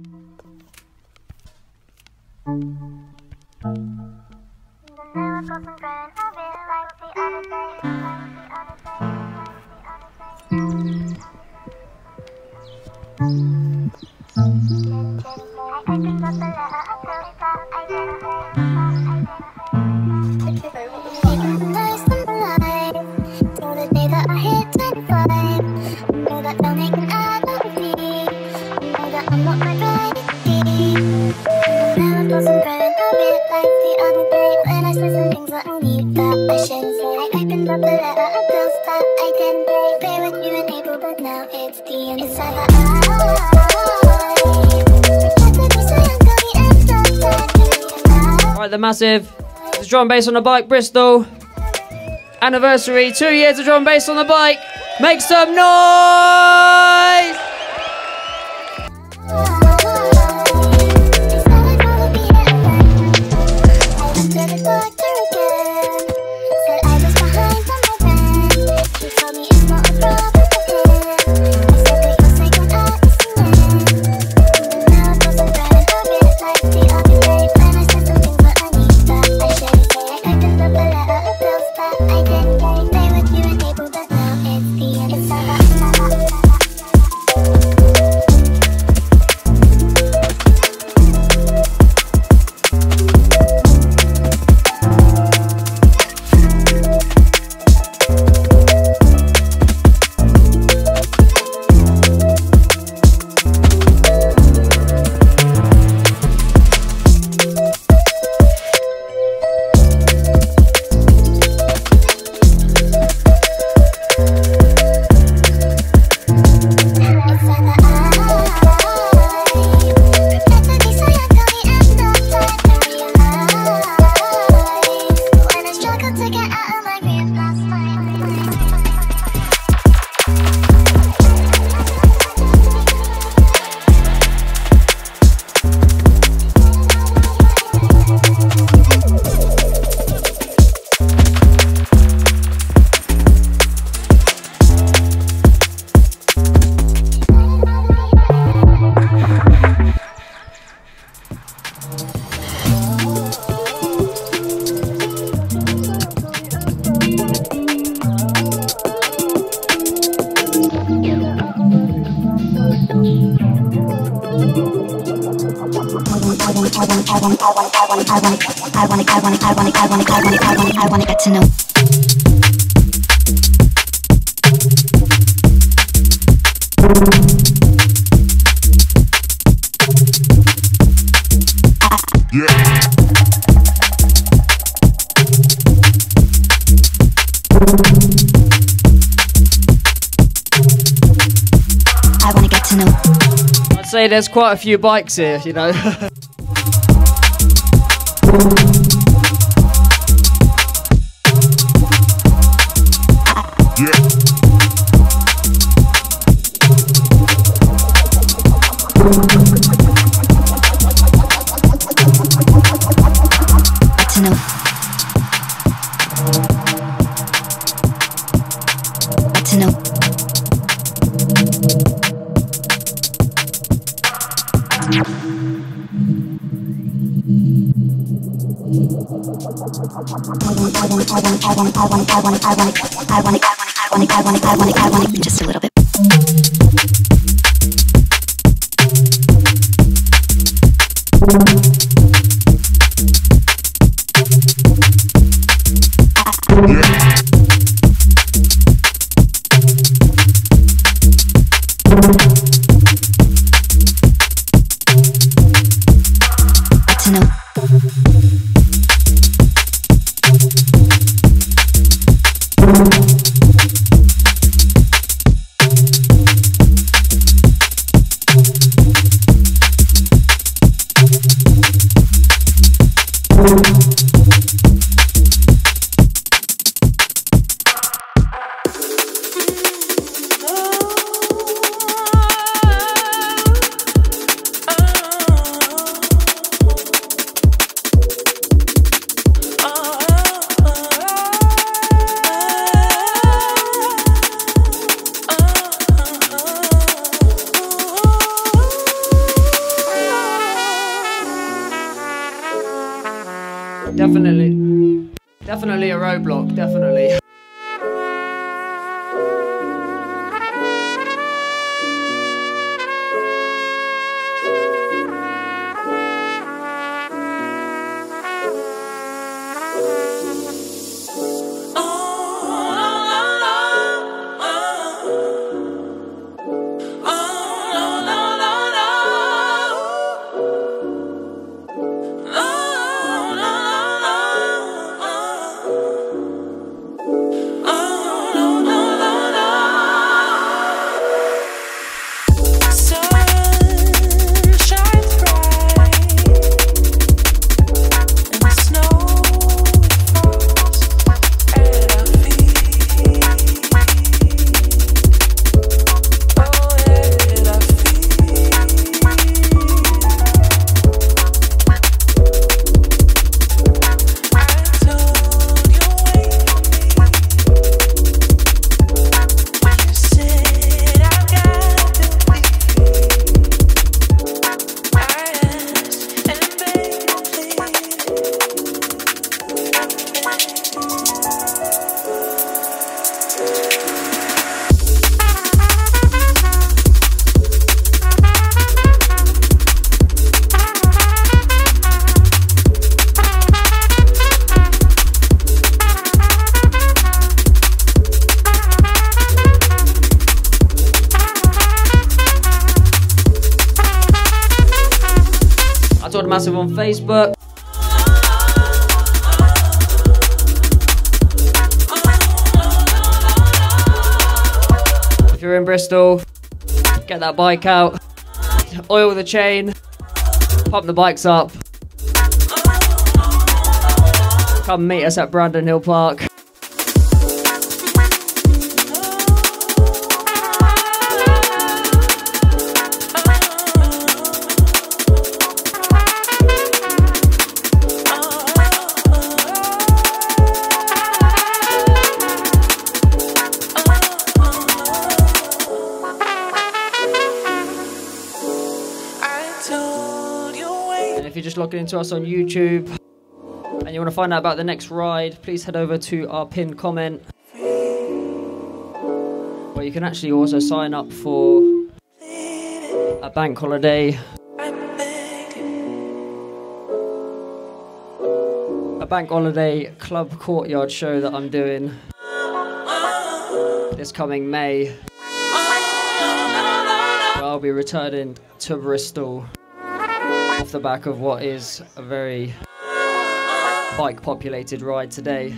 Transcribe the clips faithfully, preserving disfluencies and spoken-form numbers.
Right, the massive. It's drum and bass on the bike, Bristol. Anniversary, two years of drum and bass on the bike. Make some noise! I wanna get to know. I wanna get to know. I'd say there's quite a few bikes here, you know. Just a little bit. Definitely, definitely a roadblock, definitely. Massive on Facebook. If you're in Bristol, get that bike out, oil the chain, pump the bikes up. Come meet us at Brandon Hill Park. If you're just logging into us on YouTube and you want to find out about the next ride, please head over to our pinned comment, where you can actually also sign up for a bank holiday, a bank holiday club courtyard show that I'm doing this coming May, where I'll be returning to Bristol off the back of what is a very bike populated ride today.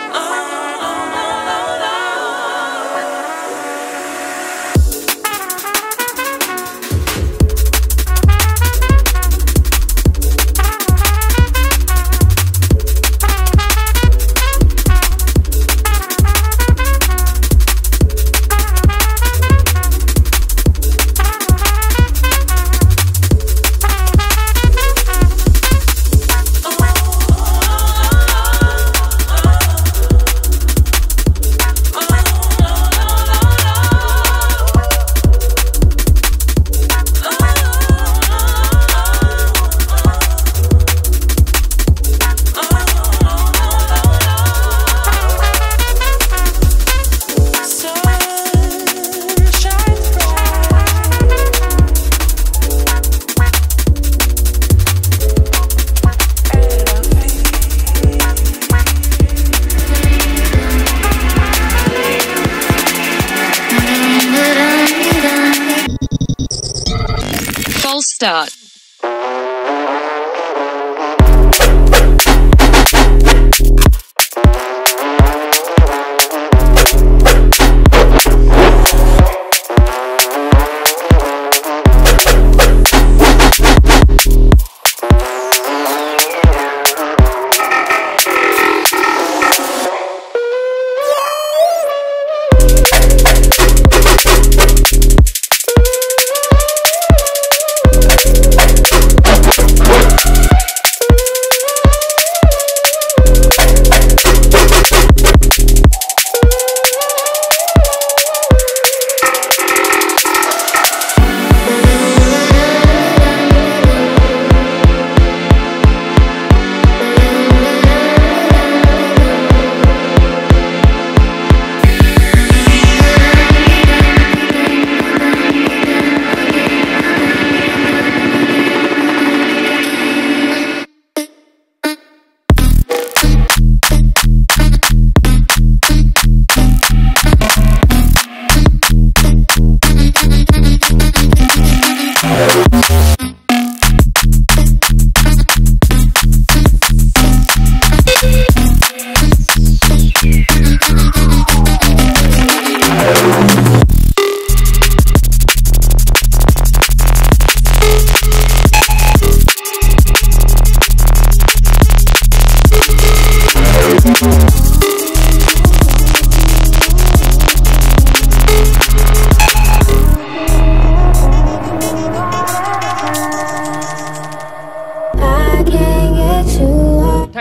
Start.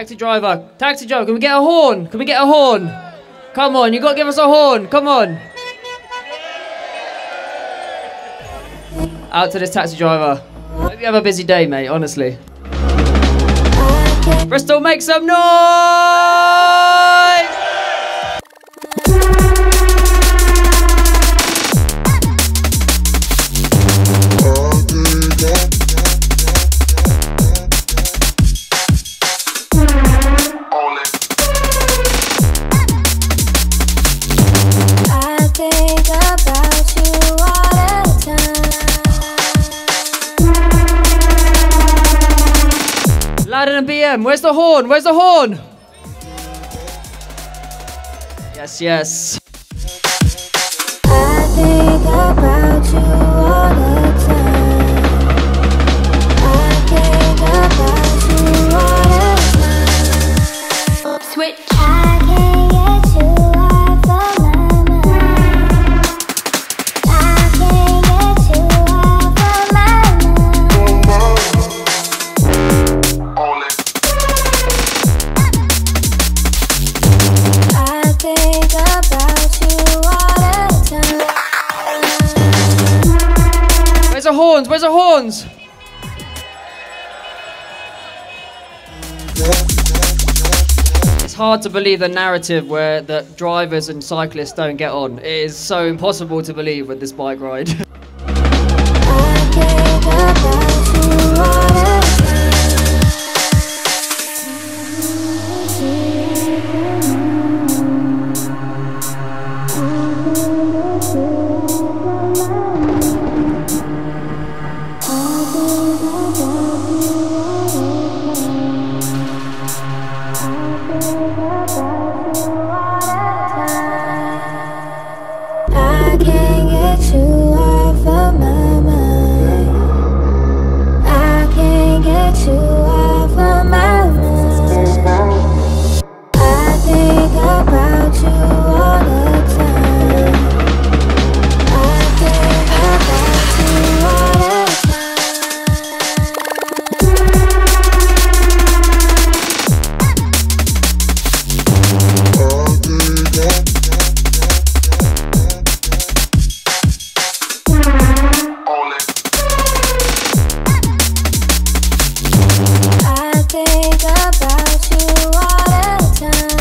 Taxi driver, taxi driver, can we get a horn? Can we get a horn? Come on, you gotta give us a horn, come on. Out to this taxi driver. Hope you have a busy day, mate, honestly. Bristol, make some noise! Louder than B M. Where's the horn? Where's the horn? Yes, yes. I think about you all the time. I think about you all the time. Switch. I can't get you off of my mind. I can't get you off of my mind. I think about you all the time. Where's the horns? Where's the horns? It's hard to believe the narrative where the drivers and cyclists don't get on. It is so impossible to believe with this bike ride. I think about you all the time. I can't get you off of my mind. I can't get you off of my mind. I think about you all the time. I think about you all the I think about you all the time.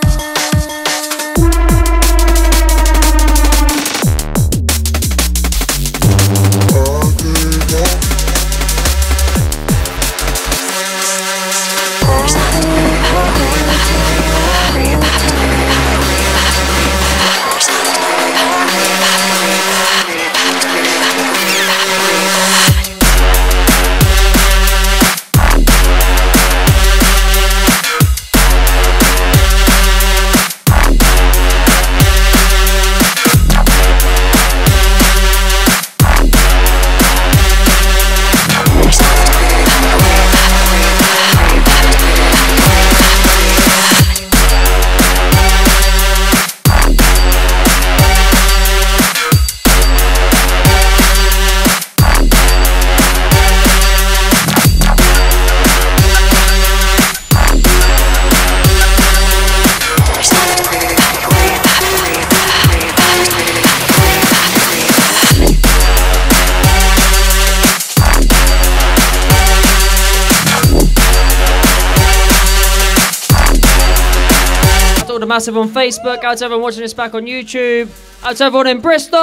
All the massive on Facebook. Out to everyone watching this back on YouTube. Out to everyone in Bristol.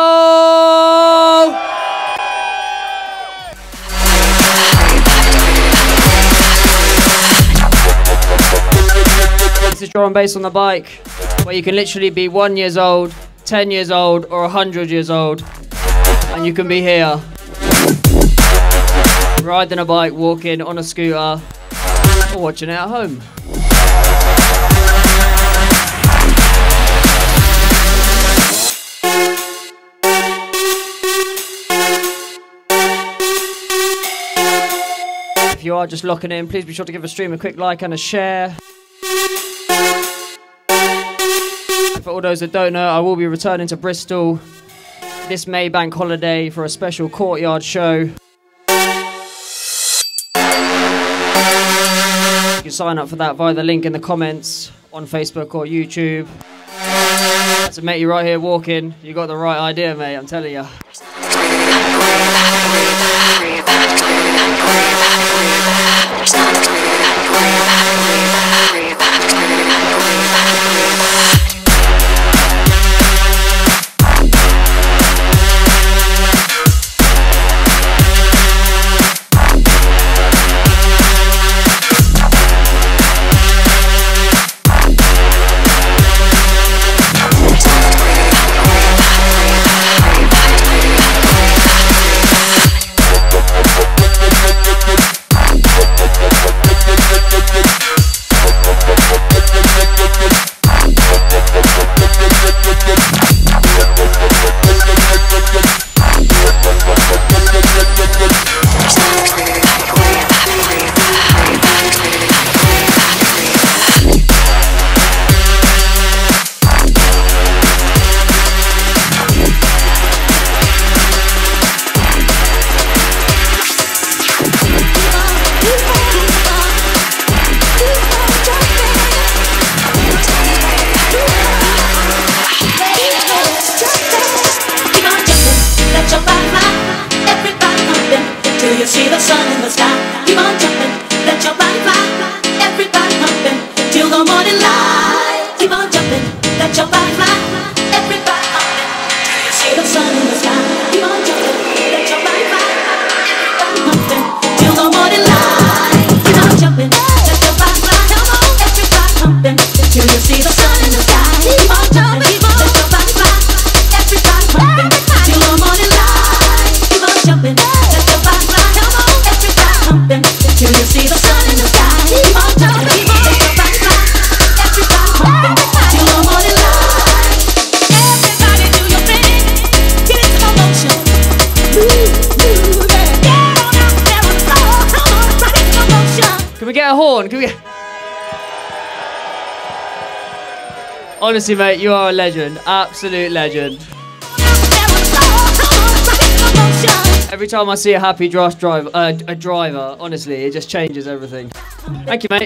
This is drum and bass on the bike, where you can literally be one years old, ten years old, or a hundred years old, and you can be here, riding a bike, walking on a scooter, or watching it at home. If you are just locking in, please be sure to give the stream a quick like and a share. For all those that don't know, I will be returning to Bristol this May bank holiday for a special courtyard show. You can can sign up for that via the link in the comments on Facebook or YouTube. That's a matey right here walking. You got the right idea, mate, I'm telling you. Honestly, mate, you are a legend. Absolute legend. Every time I see a happy draft driver, uh, a driver, honestly, it just changes everything. Thank you, mate.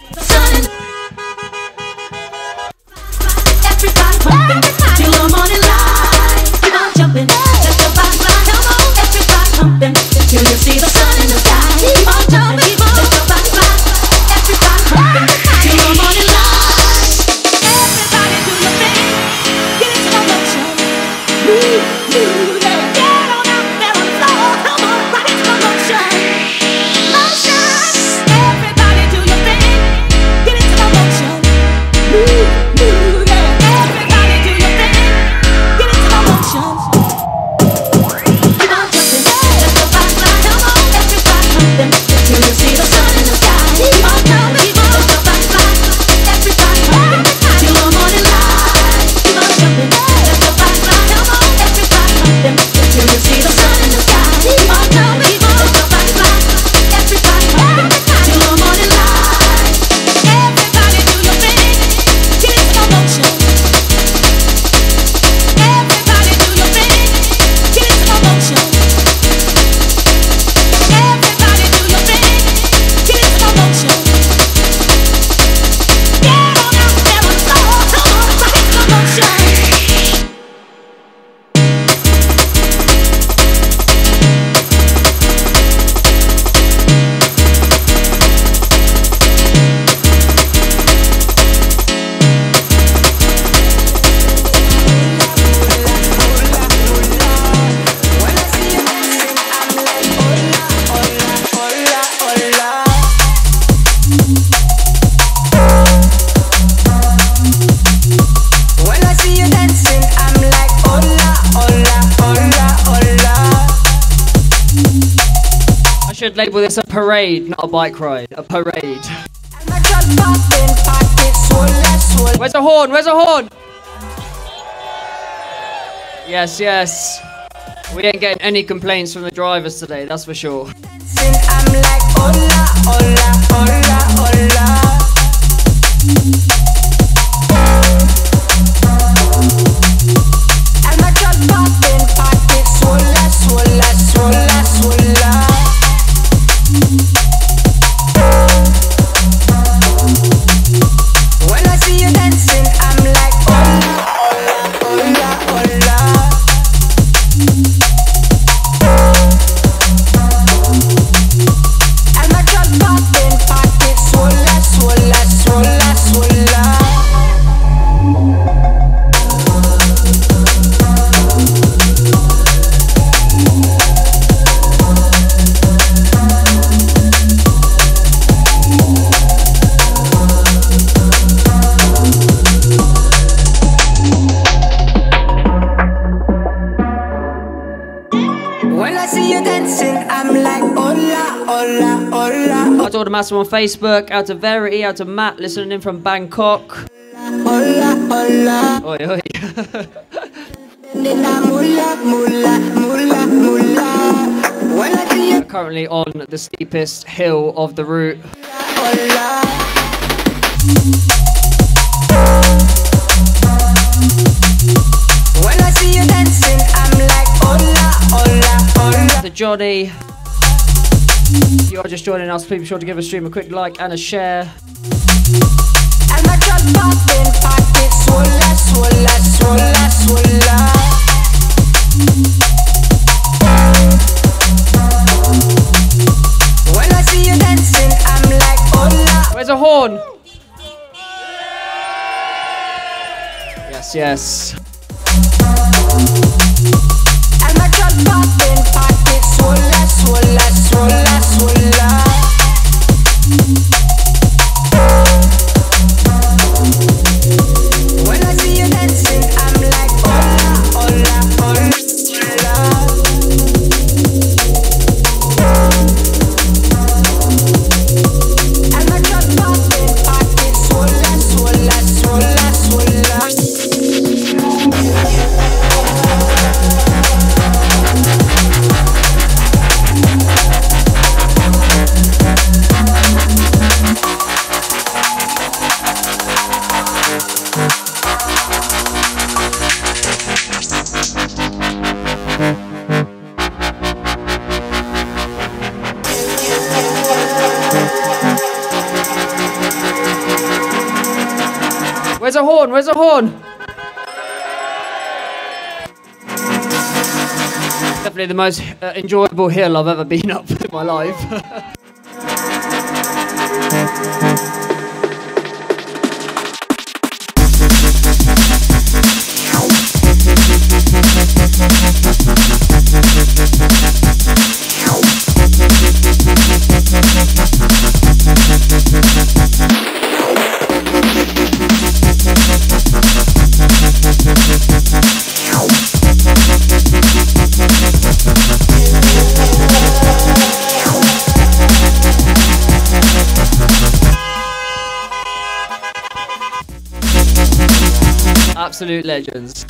Should label this a parade, not a bike ride. A parade. Where's a horn? Where's a horn? Yes, yes. We ain't getting any complaints from the drivers today, that's for sure. I'm like, hola, hola, hola, hola. And my truck popping, pocket, swola, swola, swola, swola. Out to all the massive on Facebook, out to Verity, out to Matt listening in from Bangkok. Oi, oi. We're currently on the steepest hill of the route. When I see you dancing, I'm like, hola, hola, hola. To Johnny, if you are just joining us, please be sure to give a stream a quick like and a share. And my drop popping, pocket swolla, swolla, swolla, swolla. When I see you dancing, I'm like, hola. Where's a horn? Yes, yes. And my drop popping, pocket swolla, swolla, swolla, swolla. When I see you dancing, I'm like, hola, hola, hola. And my drop popping, pocket swolla, swolla, swolla, swolla. Where's a horn? Where's a horn? Definitely the most uh, enjoyable hill I've ever been up in my life. Absolute legends.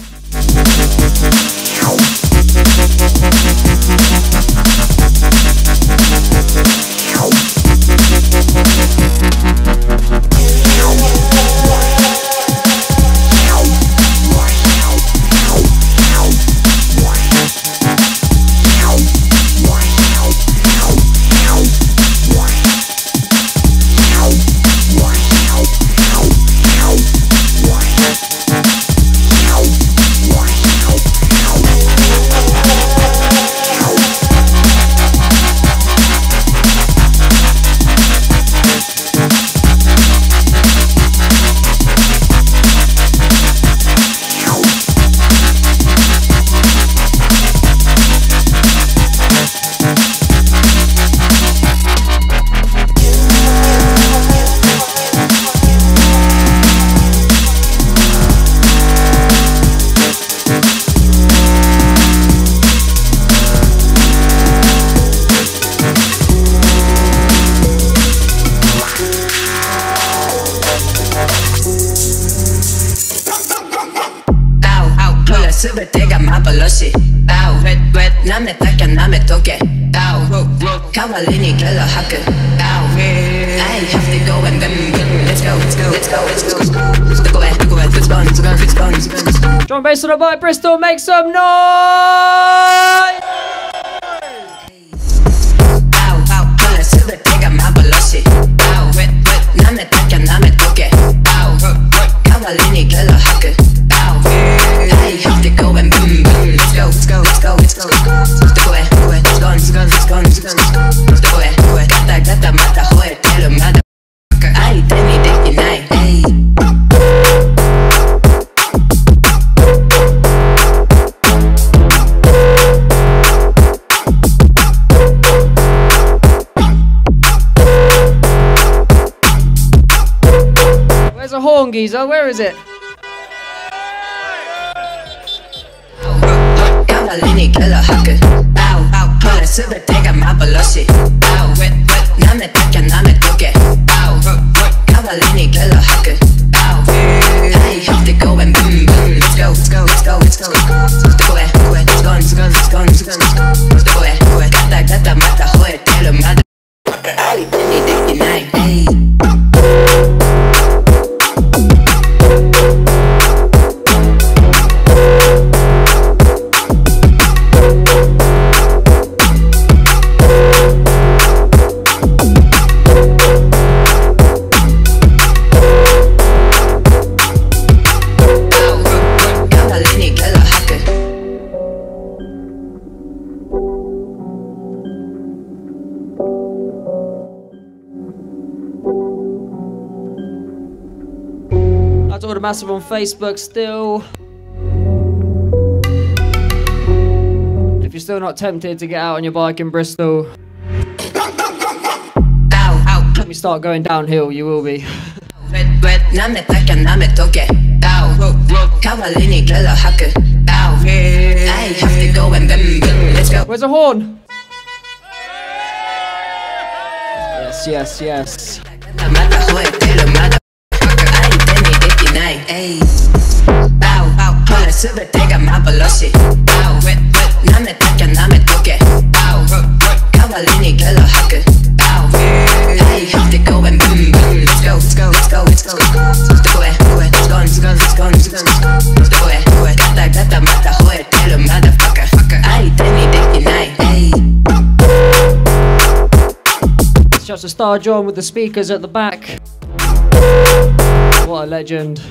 남의 딱야 남의 독에 가발리니 결러 학교 I have to go and then let's go let's go let's go let's go let's go let's go let's go let's go let's go let's go. Drum bass on the bike, Bristol, make some noise. 남의 딱야 남의 독에 가발리니 결러 학교 I have to go and boom boom let's go let's go let's go let's go let's go let's go let's go let's go let's go let's go let's go 갔다 갔다 맞다 호에 때려마다 아이 때니 데키 나이 Where's a horn, geezer? Where is it? 가발리니 결러 학교 아우 아우 펄레 스베 때가 마블러시 아우 웻웻 남의 닦여 남의 고개 가발리니 갤러 하크 Hey, off they go and boom boom. Let's go, let's go, let's go, let's go. Go ahead, go ahead, let's go, let's go, let's go, let's go, let's go. Go ahead, go ahead. 갔다 갔다 맞다 호에 때려 맞아. 아리 팬이 되기 나이. Hey. That's all the massive on Facebook still. If you're still not tempted to get out on your bike in Bristol, let me start going downhill, you will be. Where's the horn? Yes, yes, yes. Ay, bow, bow, hold 수배때가 마블러시. Bow, wet, wet, 남의 닦여 남의 고개. Bow, 가발리니 갤러 하크. Bow, hey, off they go and boom, boom. Let's go, let's go, let's go, let's go. Go ahead, go ahead, let's go, let's go, let's go, let's go. Go ahead, go ahead, 갔다 갔다 맞다 호에 때려 motherfucker. 아이 땡이 되기 나이. Ay. It's just a Star John with the speakers at the back. What a legend.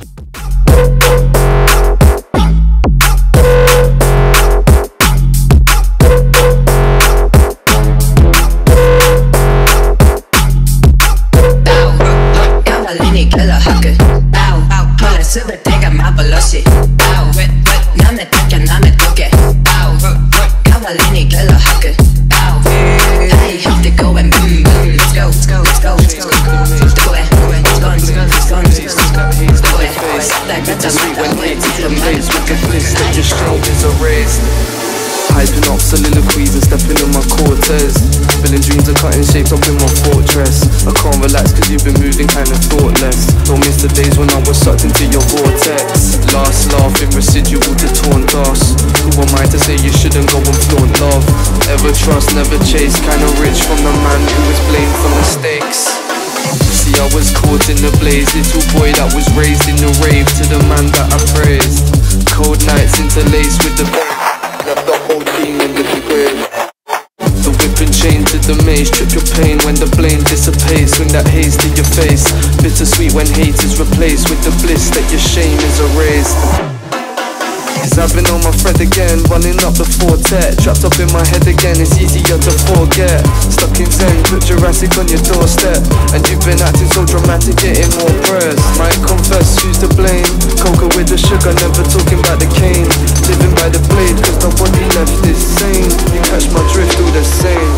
Hyping up soliloquies and stepping in my cortez. Building dreams and cutting shapes up in my fortress. I can't relax cause you've been moving kinda thoughtless. Don't miss the days when I was sucked into your vortex. Last laugh in residual to torn dust. Who am I to say you shouldn't go and flaunt love? Ever trust, never chase. Kinda rich from the man who was blamed for mistakes. See, I was caught in the blaze. Little boy that was raised in the rave. To the man that I praised. Cold nights interlaced with the left the whole team in the grave. The whip and chain to the maze. Trip your pain when the blame dissipates. Swing that haze to your face. Bittersweet when hate is replaced with the bliss that your shame is erased. Cause I've been on my thread again, running up the fortet. Trapped up in my head again, it's easier to forget. Stuck in zen, put Jurassic on your doorstep. And you've been acting so dramatic, getting more press. Might confess, who's to blame? Coca with the sugar, never talking about the cane. Living by the blade, cause nobody left is sane. You catch my drift, all the same.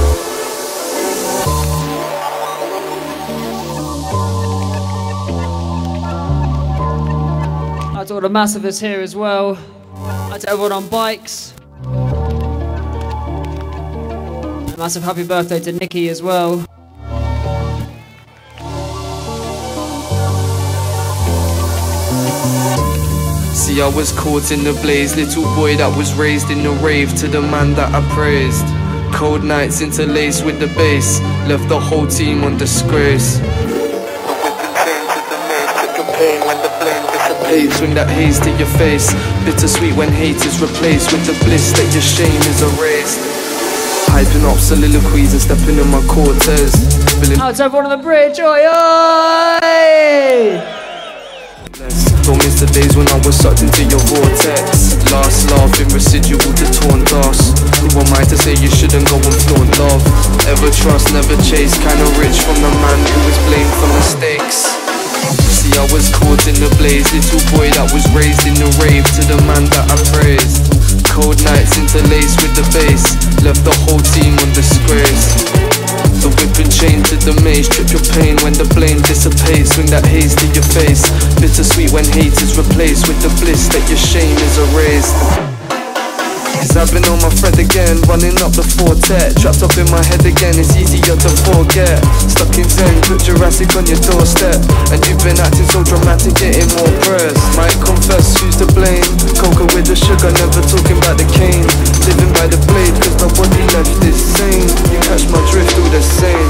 That's all the massive is here as well. That's everyone on bikes. A massive happy birthday to Nikki as well. See, I was caught in the blaze. Little boy that was raised in the rave. To the man that I praised. Cold nights interlaced with the bass. Left the whole team on disgrace. Swing that haze to your face. Bittersweet when hate is replaced with the bliss that your shame is erased. Hyping up soliloquies and stepping in my cortez. Out to everyone on the bridge, oi oi! Don't miss the days when I was sucked into your vortex. Last laugh in residual to torn dust. Who am I to say you shouldn't go and flaunt love? Ever trust, never chase. Kinda rich from the man who was blamed for mistakes. See, I was caught in the blaze. Little boy that was raised in the rave. To the man that I praised. Cold nights interlaced with the bass. Left the whole team on disgrace. The whip and chain to the maze. Trip your pain when the blame dissipates. Swing that haze to your face. Bittersweet when hate is replaced with the bliss that your shame is erased. Cause I've been on my thread again, running up the quartet. Trapped up in my head again, it's easier to forget. Stuck in Zen, put Jurassic on your doorstep. And you've been acting so dramatic, getting more press. Might confess, who's to blame? Coca with the sugar, never talking about the cane. Living by the blade, cause my body left is sane. You catch my drift, all the same.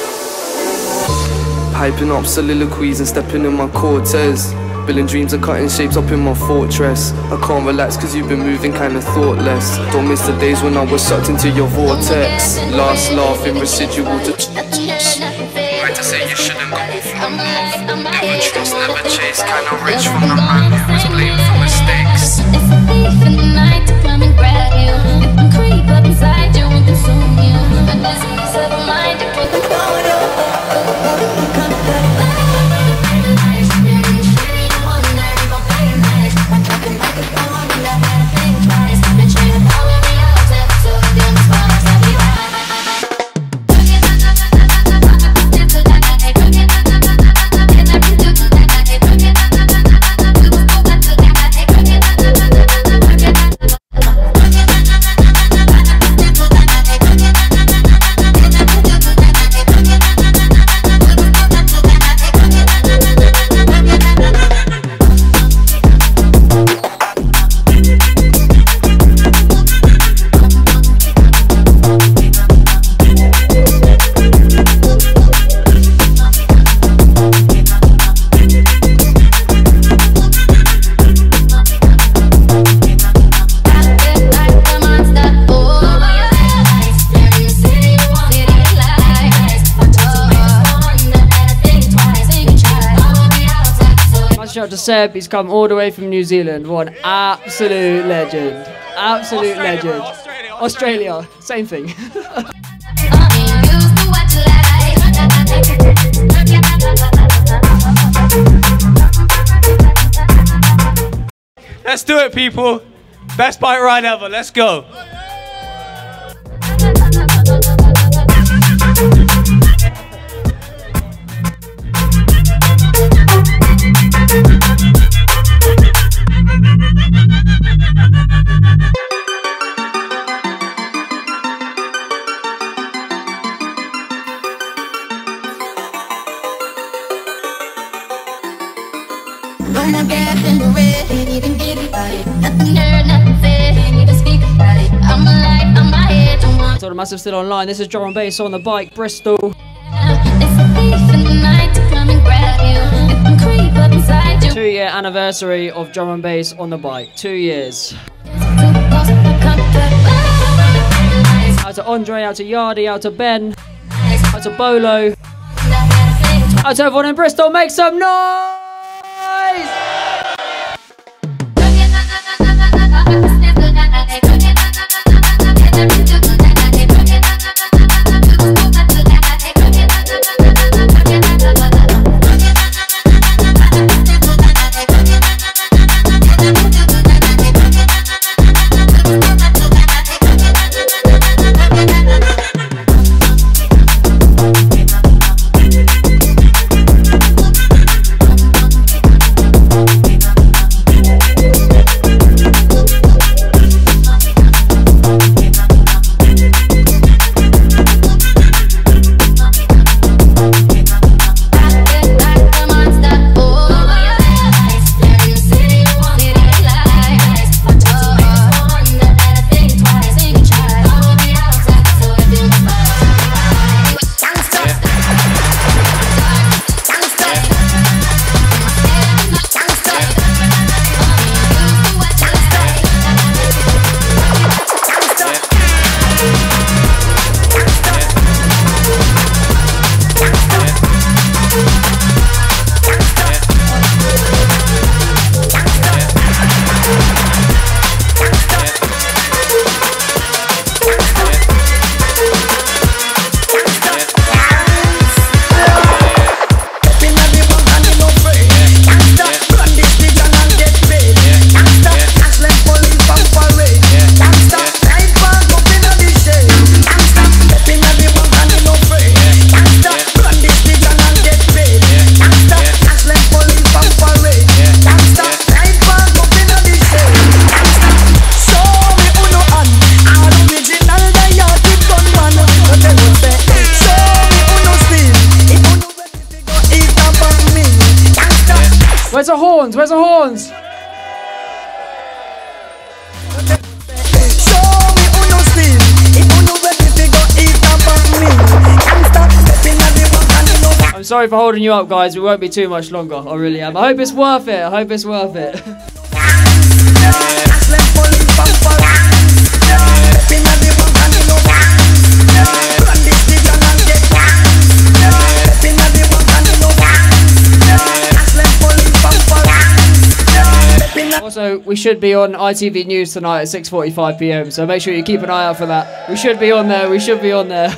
Hyping up soliloquies and stepping in my Cortez. Building dreams and cutting shapes up in my fortress. I can't relax cause you've been moving kinda thoughtless. Don't miss the days when I was sucked into your vortex. Last laugh in residual to right to say you shouldn't go off from love. Never trust, never chase. Kinda rich from the man who was blamed for mistakes. It's a thief in the night to come and grab you and creep up inside you and consume you. A disease of the mind that can control you. Come back. Shout out to Seb, he's come all the way from New Zealand. What an absolute legend. Absolute Australia, legend. bro, Australia, Australia, Australia. same thing. Let's do it, people. Best bike ride ever. Let's go. When I get in the red, ain't even get it right. Nothing heard, nothing said, ain't even speak about it. I'm alive, I'm my head, don't want. So the Massive still online. This is drum and bass on the bike, Bristol. It's a thief in the night to come and grab you and creep up inside you. Two year anniversary of drum and bass on the bike. Two years. Out to Andre, out to Yardi, out to Ben, out to Bolo, out to everyone in Bristol. Make some noise! Where's the horns? Where's the horns? I'm sorry for holding you up, guys. We won't be too much longer. I really am. I hope it's worth it. I hope it's worth it. Also, we should be on I T V News tonight at six forty-five p m, so make sure you keep an eye out for that. We should be on there. We should be on there.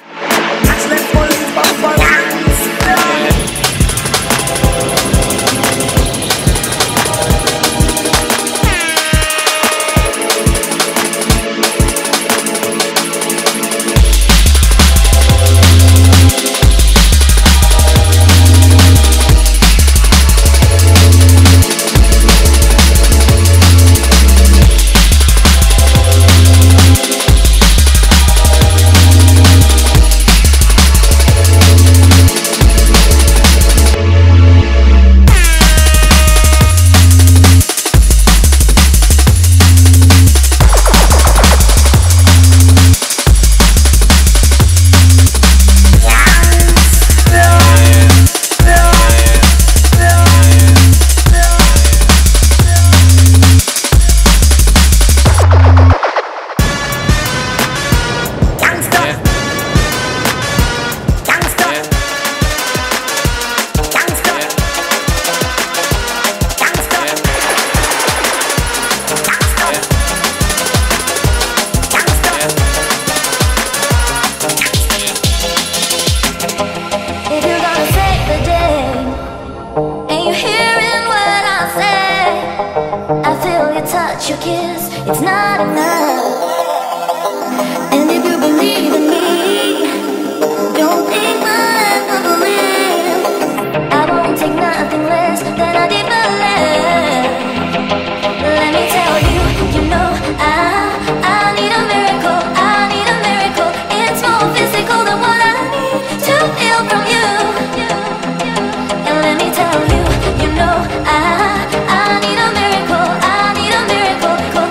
Your kiss, it's not enough. And if you believe in me, don't think my life will live. I won't take nothing less than a deeper love. Let me tell you, you know I, I need a miracle, I need a miracle. It's more physical than what I need to feel from you. And let me tell you, you know I, I need a miracle, I need a miracle.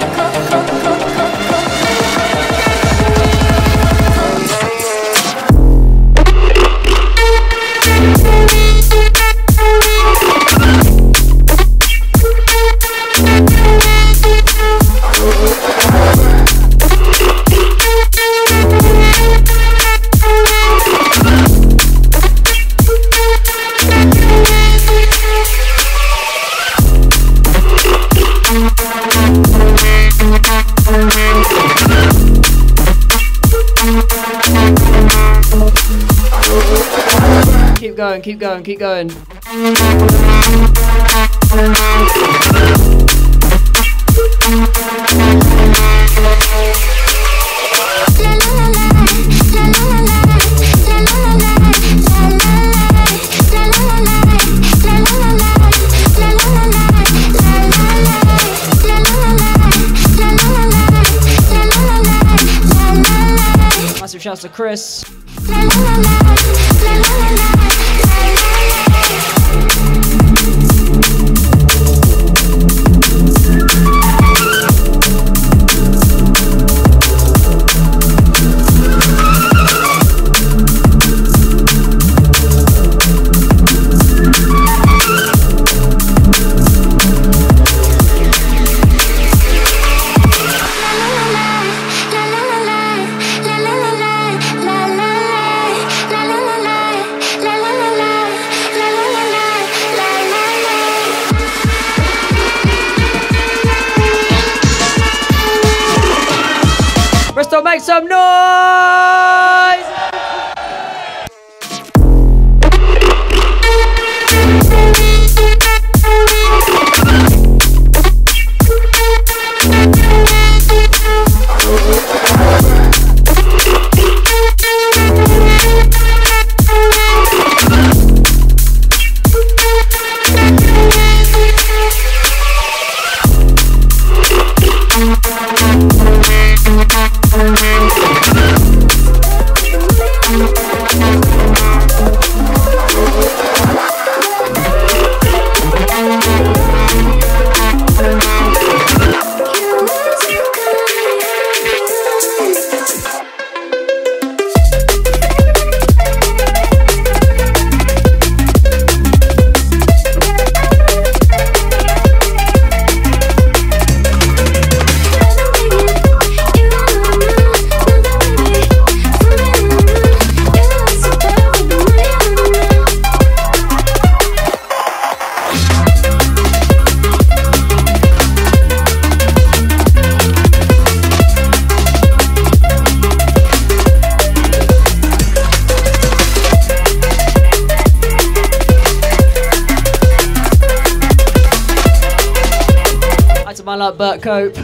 Keep going, keep going, keep going. Massive shouts to Chris. Bristol, make some noise! Man like Burt Cope.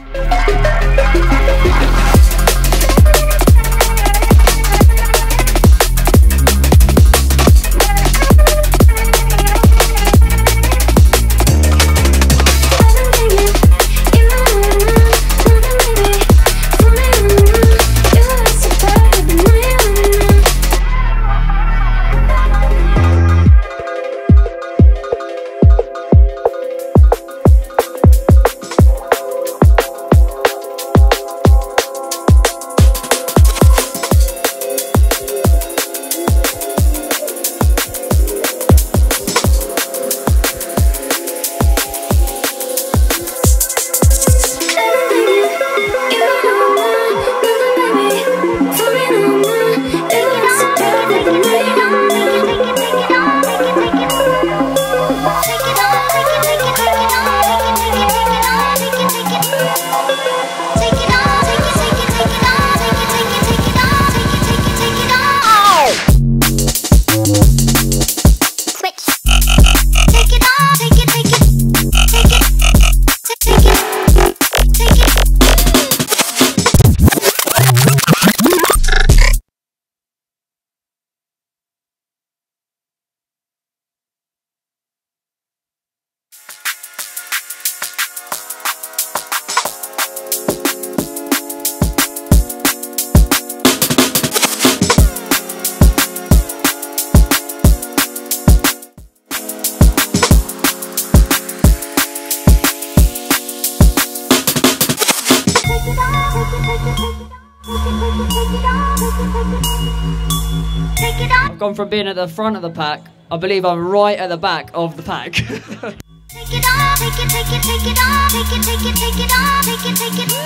I've gone from being at the front of the pack, I believe I'm right at the back of the pack. Take it off, take it, take it, take it off, take it, take it, take it off, take it, take it.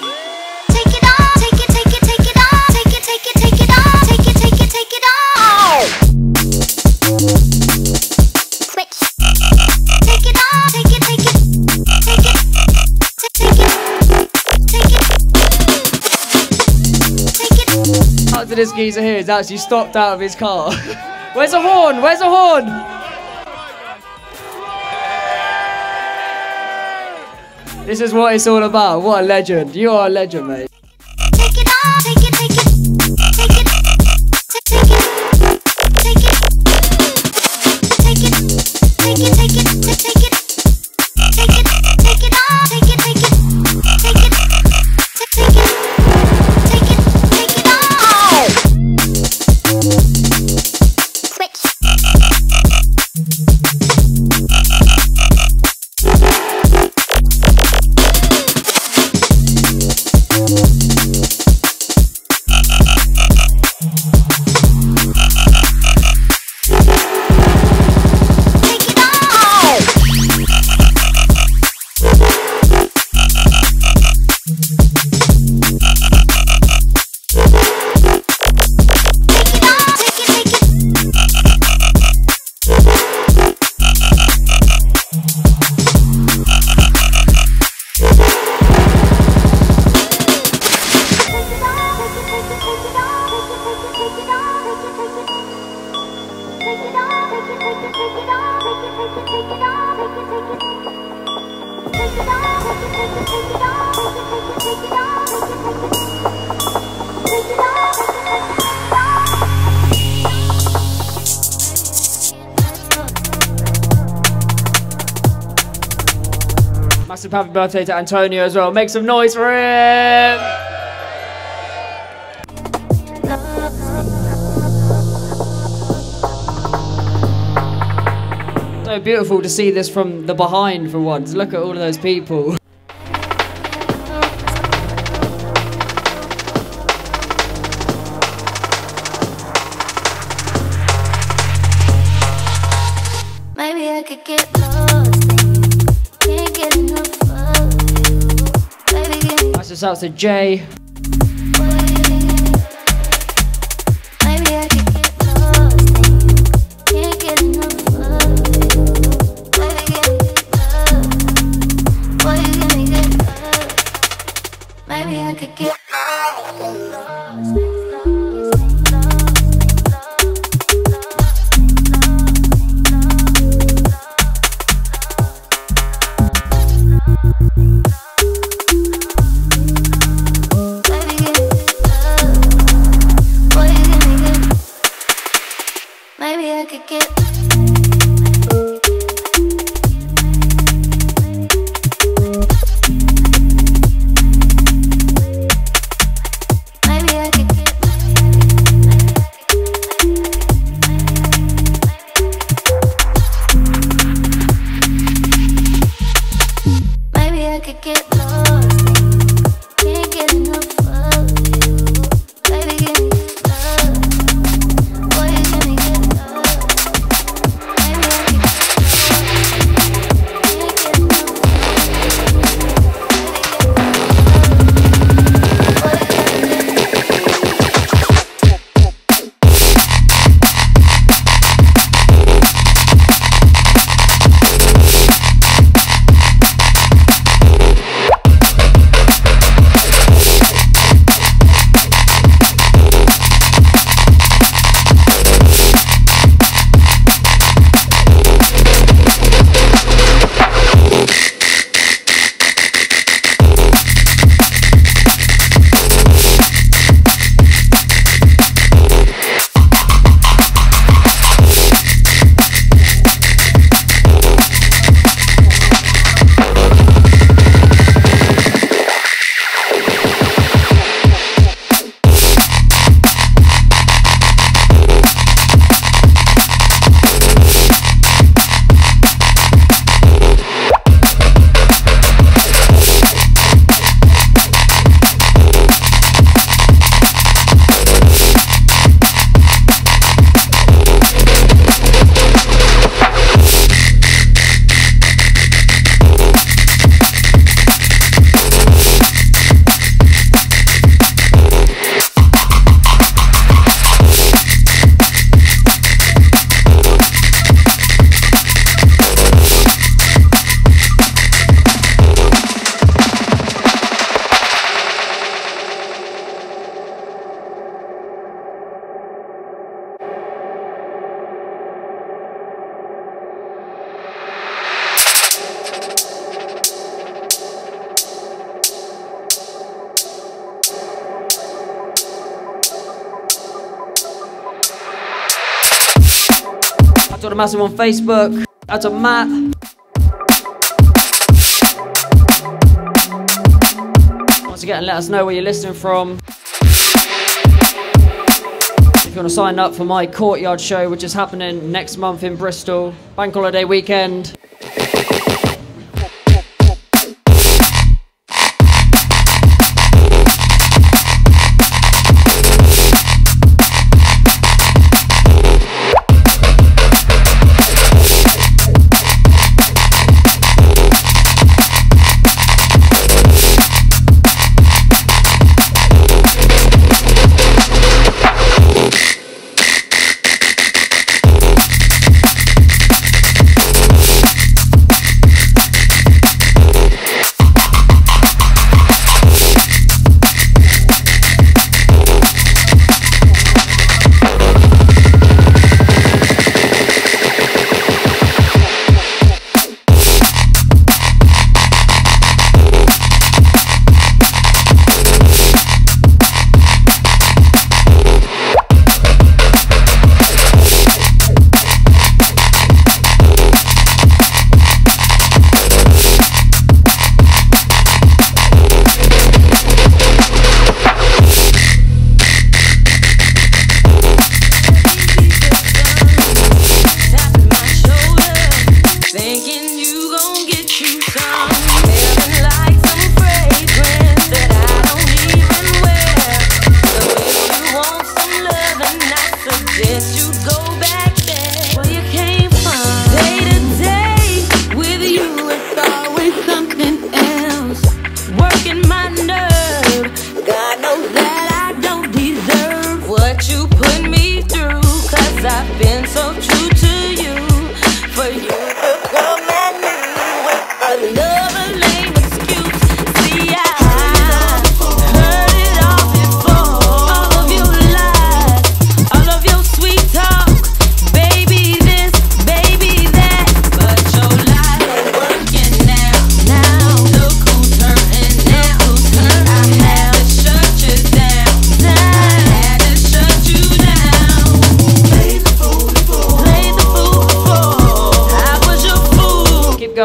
Take it off, take it, take it, take it off, take it, take it, take it off, take it, take it, take it off. Switch. Take it off, take it, take it, take it, take it, take it, take it. After this geezer here is actually stopped out of his car. Where's the horn? Where's the horn? This is what it's all about. What a legend. You are a legend, mate. Take it off, take it, take it, take it, take it, take it, take it, take it, take it, take it, take it, take it, take it off, take it, take it, take it, take it, take it, take it off. Switch. Massive happy birthday to Antonio as well. Make some noise for him! So beautiful to see this from the behind for once. Look at all of those people. Maybe I could get lost in you. Can't get enough of you. Baby, get That's just out to Jay. Maybe I could get lost in you. Can't get enough of you. Baby, give me love. Boy, you give me good love. Maybe I could get lost. Lost. could get. Maybe I could get. Maybe I could get lost. Can't get enough of you. Baby, give me love. Boy, you give me good love. Maybe I could get lost. Can't get enough of you. Baby, give me love. Boy, you give me Out to the massive on Facebook. Out to Matt. Once again, let us know where you're listening from. If you want to sign up for my Courtyard show, which is happening next month in Bristol, bank holiday weekend.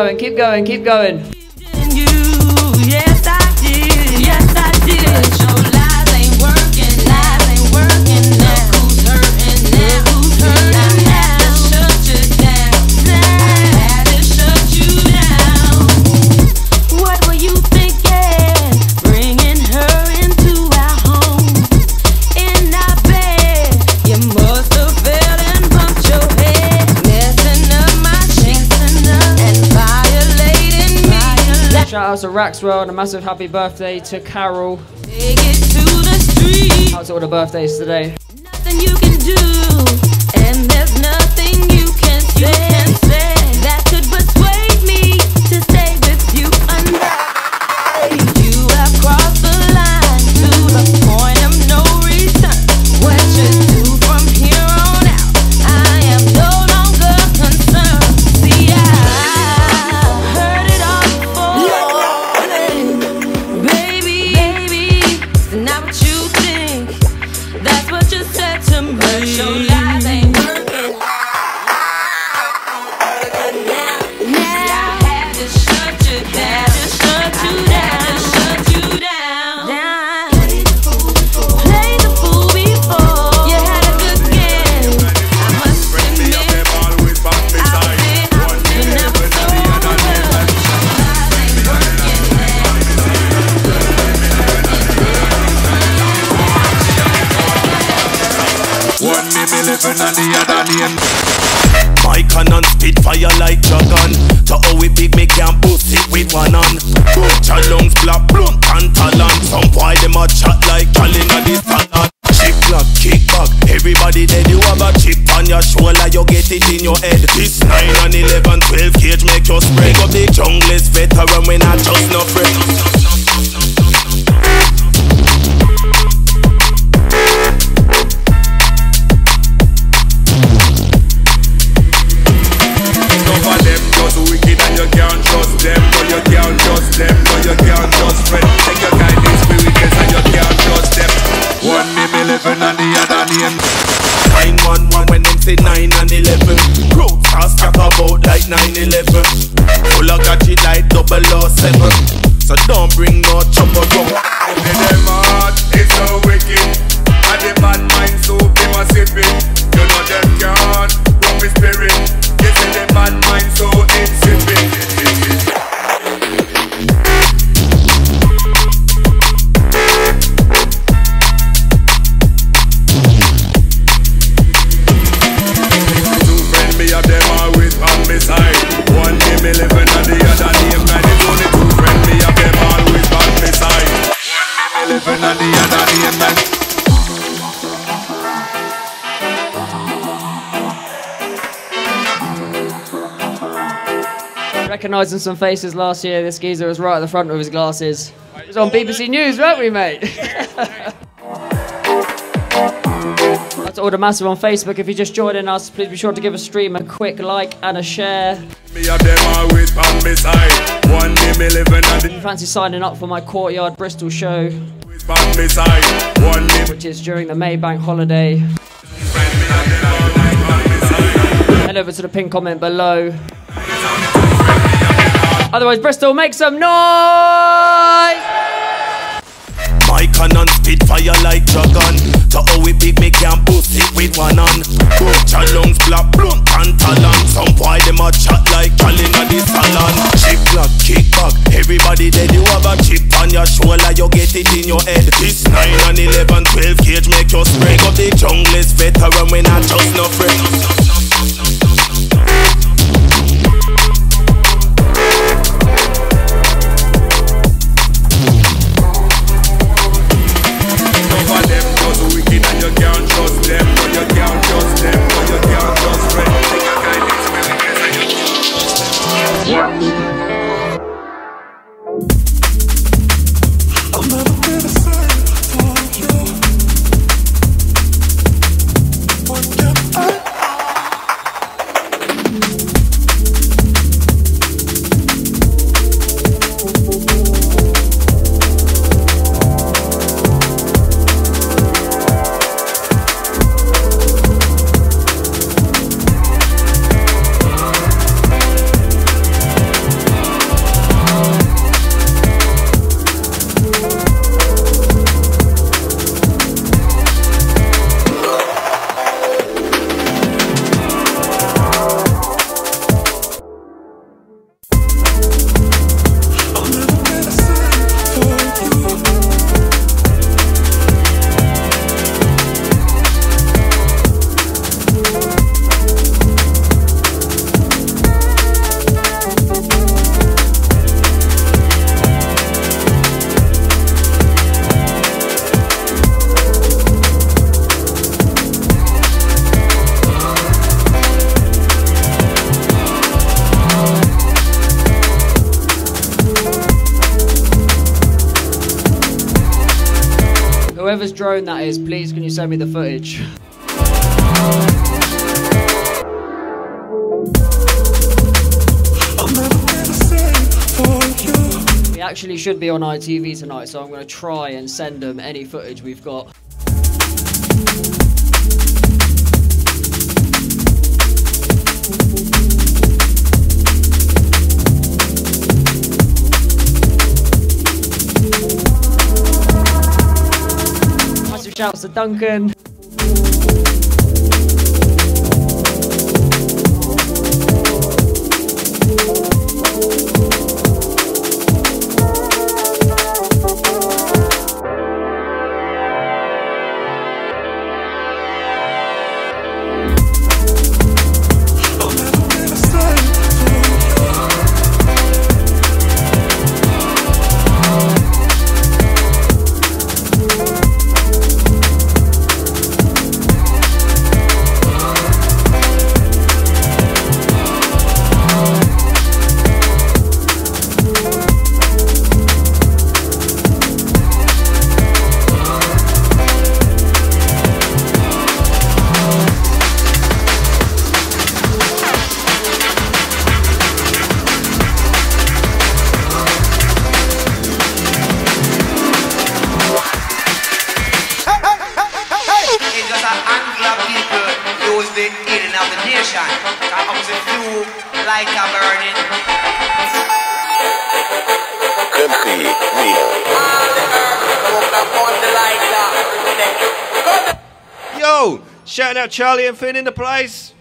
going, keep going, keep going. You, yes I did, yes I did. Your lies ain't working, lies ain't working now. Who's hurting now? Who's hurting now? I had to shut you down, I had to shut you down. What were you thinking? Bringing her into our home, in our bed. You must have fell and bumped your head, messing up my sheets and violating me. Shout out to Raxwell and a massive happy birthday to Carol. Take it to the street. Out to all the birthdays today. Nothing you can do, and there's nothing you can say, you can say that could persuade me to stay with you under. You have crossed the line to the point of no return. What you do from here on out, I am no longer concerned. See, I heard it all before, baby, baby. It's not what you think, that's what you said to me. But your lies ain't working. Now I had to shut you down, to shut you down, shut you down. Down. Play the fool before you had a good game. I must admit, I bet you never saw the world. Lies ain't working One me me living on the other name. My cannon spit fire like dragon. To how we big me can boost it with one hand. Put your lungs black blunt and talent. Some boy them a chat like calling a this talent. Chip clock, kick back, everybody dead. You have a chip on your shoulder, you get it in your head. This nine and eleven, twelve gauge make you spring up the jungle is veteran when I just no friend. You can't trust them, no you can't trust them, no you can't trust friends. Take your kindness spirits and you can't trust them. One me me living and the other name. Nine one one when them say nine and eleven. Crowds are stack about like nine eleven. Full of gadget like double or seven. So don't bring no trouble wrong. And them heart is so wicked, and the bad mind so them a sipping. You know them can't walk with spirit. You say the bad mind so insipid. Two friends me have them always on my side. One name me living and the other name man. It's only two friends me have them always on my side. One name me living and the other name man. Recognising some faces last year, this geezer was right at the front with his glasses. It was on B B C News, weren't we, mate? That's all the massive on Facebook. If you're just joining us, please be sure to give a stream a quick like and a share. Me have them always on my side. One day me living and If you fancy signing up for my Courtyard Bristol show, on my side. One day which is during the May Bank holiday, head over to the pinned comment below. Otherwise, Bristol, make some noise! My cannon spit fire like dragon. To how we big me can boost it with one hand. Put your lungs black blunt and talent. Some boy them a chat like calling a this salon. Chip clock, kick back, everybody dead. You have a chip on your shoulder, you get it in your head. This nine and eleven, twelve gauge make you spring up the jungle is veteran when I just no friend. You can't trust them, no you can't trust them, no you can't trust friends. Take a kindness spirits and you can't trust them. I'm never gonna say Whoever's drone that is, please can you send me the footage? We actually should be on I T V tonight, so I'm going to try and send them any footage we've got. Massive shouts to Duncan. Yo, shouting out Charlie and Finn in the place.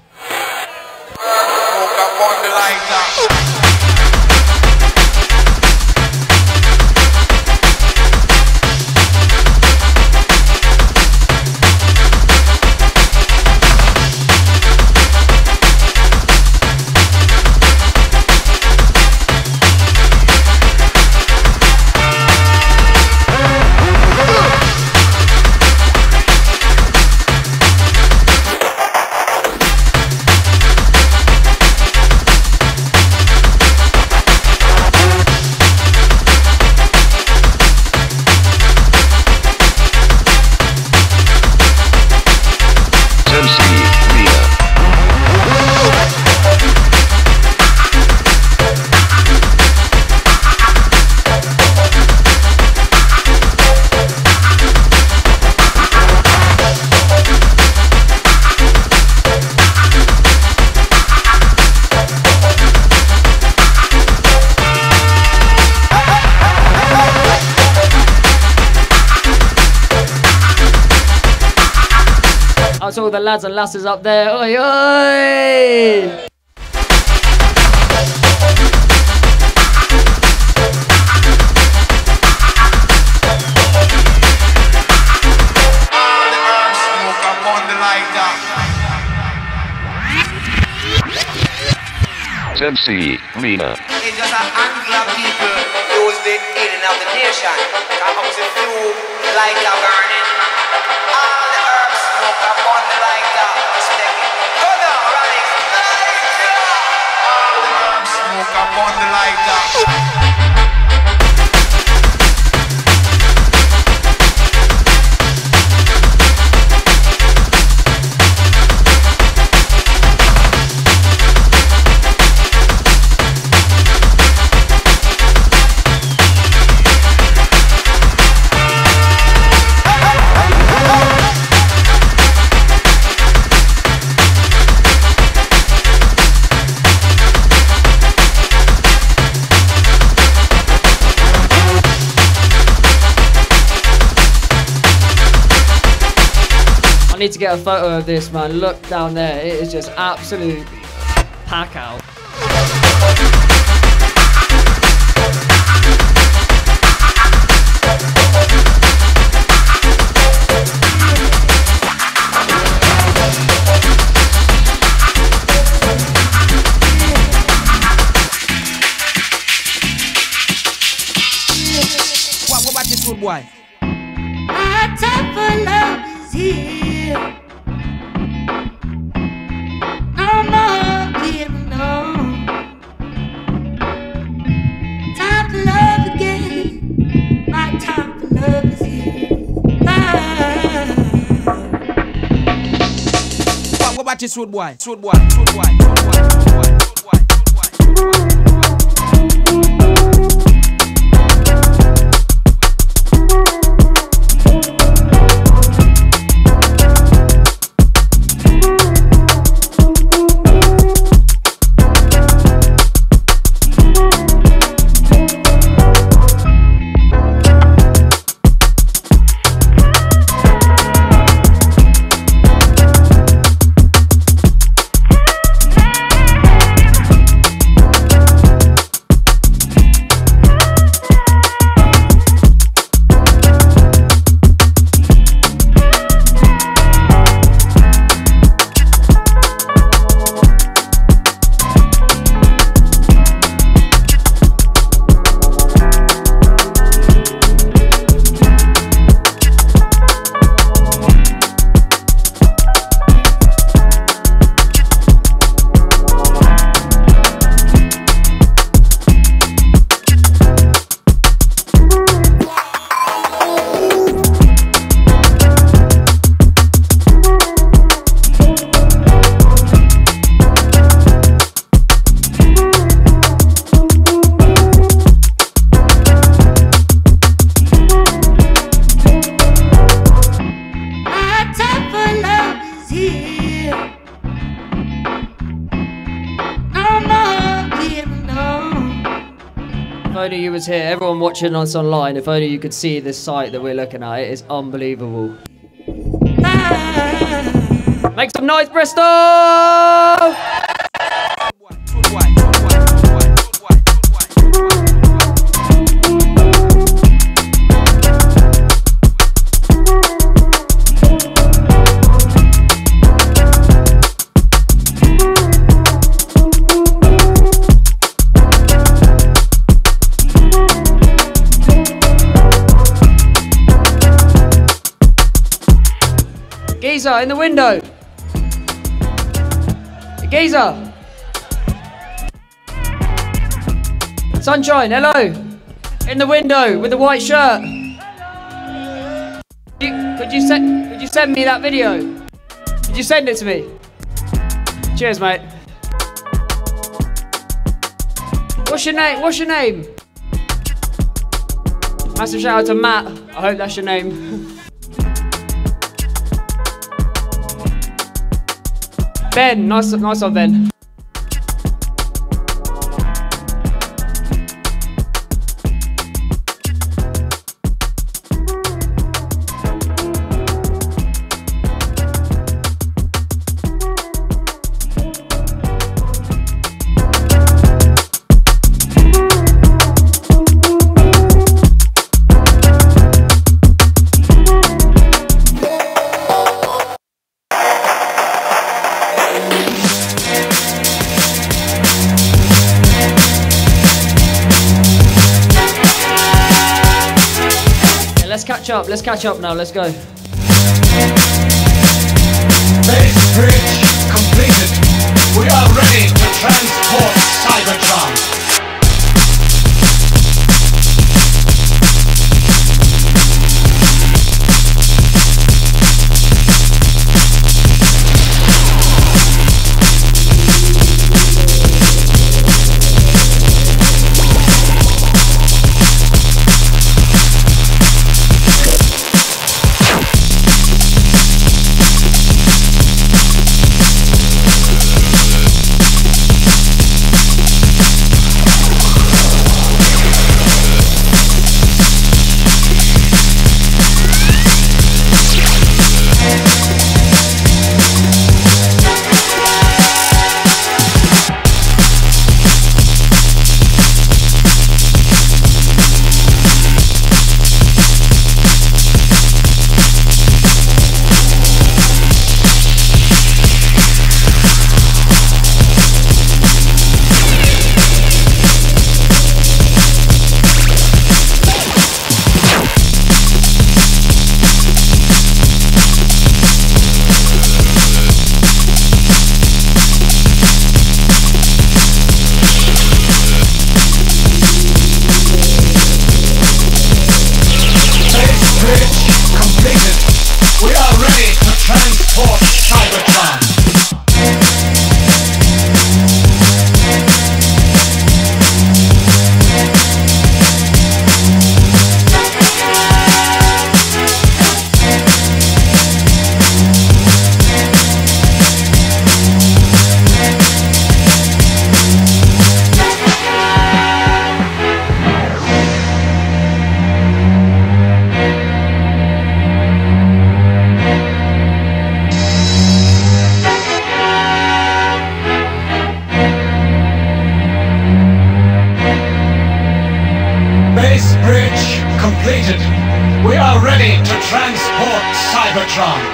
That's all the lads and lasses up there. Oi, oi! M C Mina. It's just a handful of people use the healing of the nation. Come up to few like a burning. All the herbs smoke upon the light of respect. Go down, right? All the herbs smoke upon the light of. I need to get a photo of this, man. Look down there. It is just absolute pack out. What, what about this good boy? My time for love is here. No more being alone. Time for love again. My time for love is here. Ah. this road boy, road boy, road boy, road boy, road boy, road boy. If only you was here, everyone watching us online, if only you could see this site that we're looking at. It is unbelievable. Make some noise, Bristol! Geezer in the window. Geezer. Sunshine, hello. In the window with the white shirt. You, could you send? Could you send me that video? Could you send it to me? Cheers, mate. What's your name? What's your name? Massive shout out to Matt. I hope that's your name. Ben, nice, nice one, Ben. Let's catch up, let's catch up now, let's go. Base bridge completed. We are ready to transport Cybertron. Cybertron.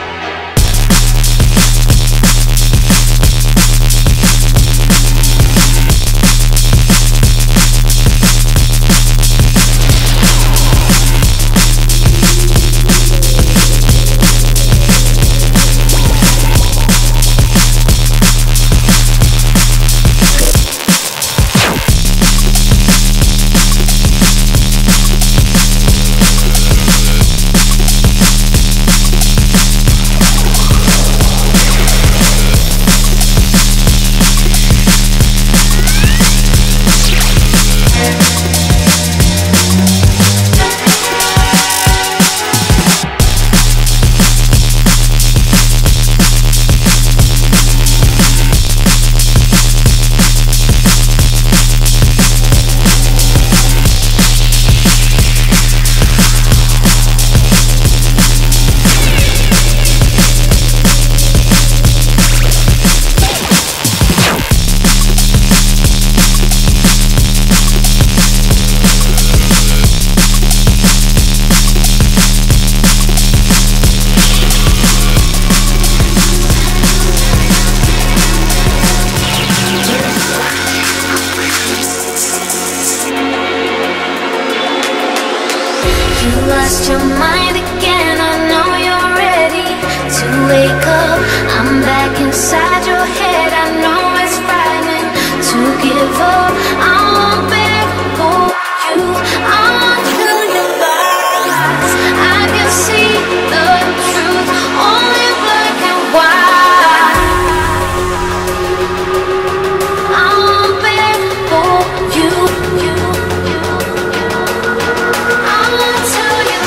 Lost your mind again, I know you're ready to wake up. I'm back inside your head, I know it's frightening to give up. I won't beg for you, I won't tell your lies. I can see the truth, only black and white. I won't beg for you, you, you. I won't tell you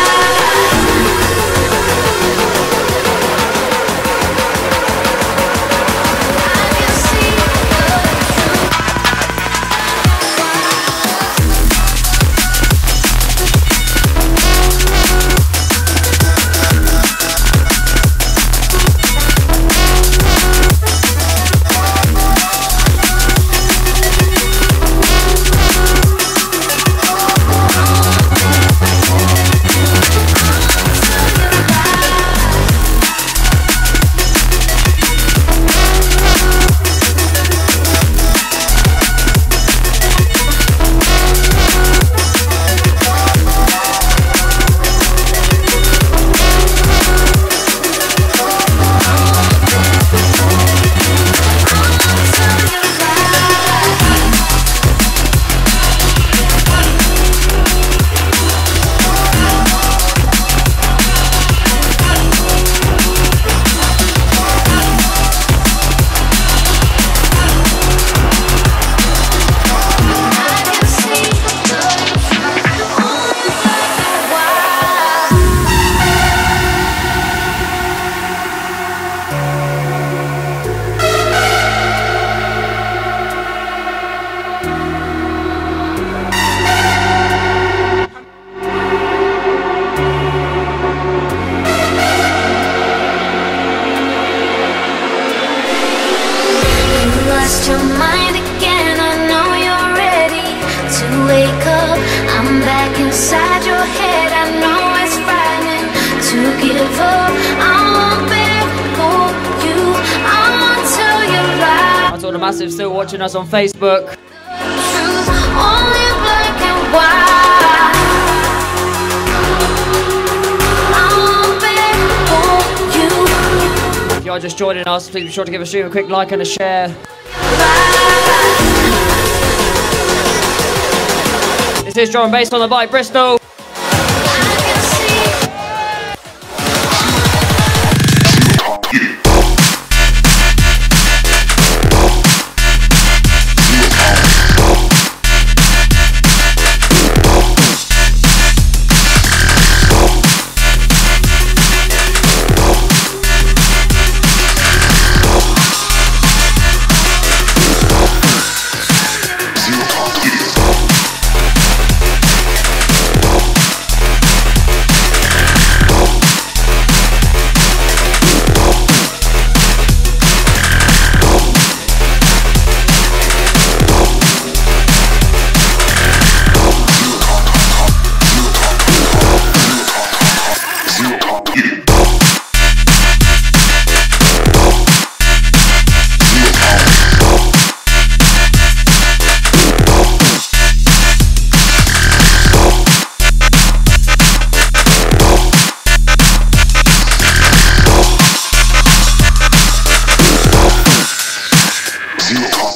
lost your mind again, I know you're ready to wake up. I'm back inside your head, I know it's frightening to give up. I won't beg for you, I won't tell you lies. That's all the massive still watching us on Facebook. Truth, only black and white. I won't beg for you. If you're just joining us, please be sure to give a stream a quick like and a share. This is drum and bass on the bike, Bristol.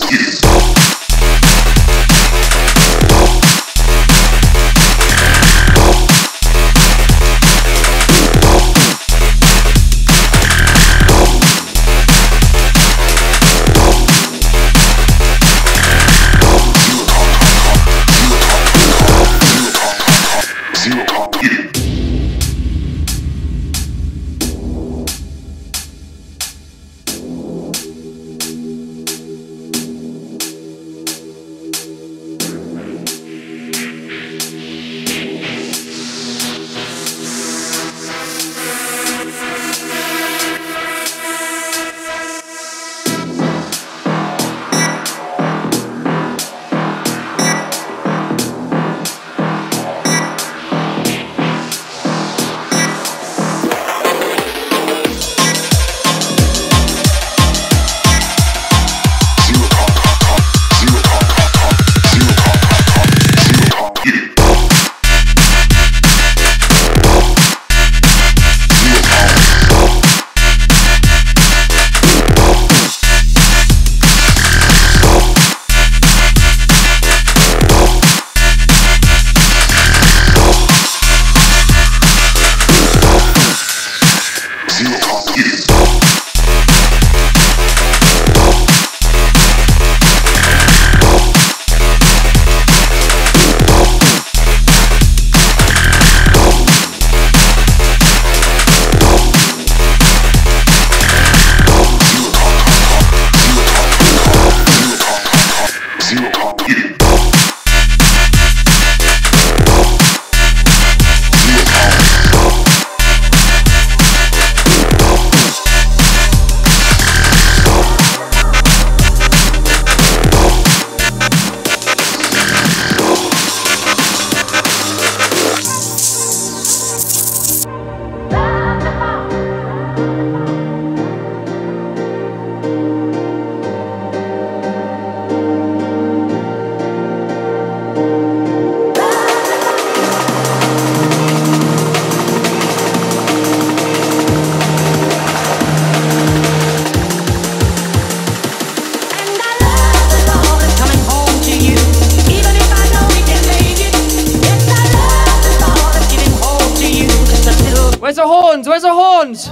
Where's the horns? Where's the horns?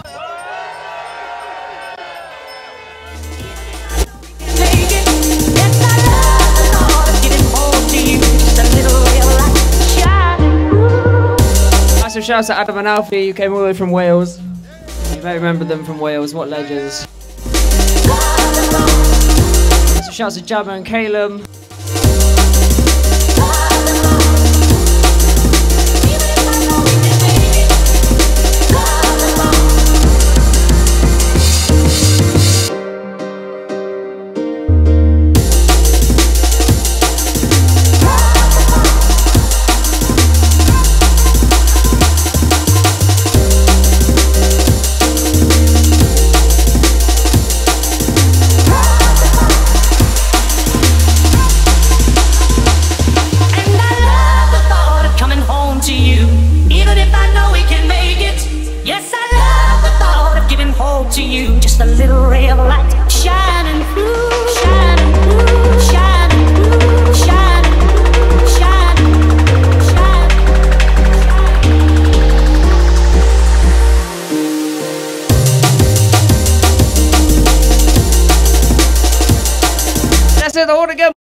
Massive shouts to Adam and Alfie, you came all the way from Wales. You may remember them from Wales, what legends. Massive shouts to Jabba and Caleb. To you, just a little ray of light shining through, shining through, shining through, shining through, shining, shining. That's it, the horn again.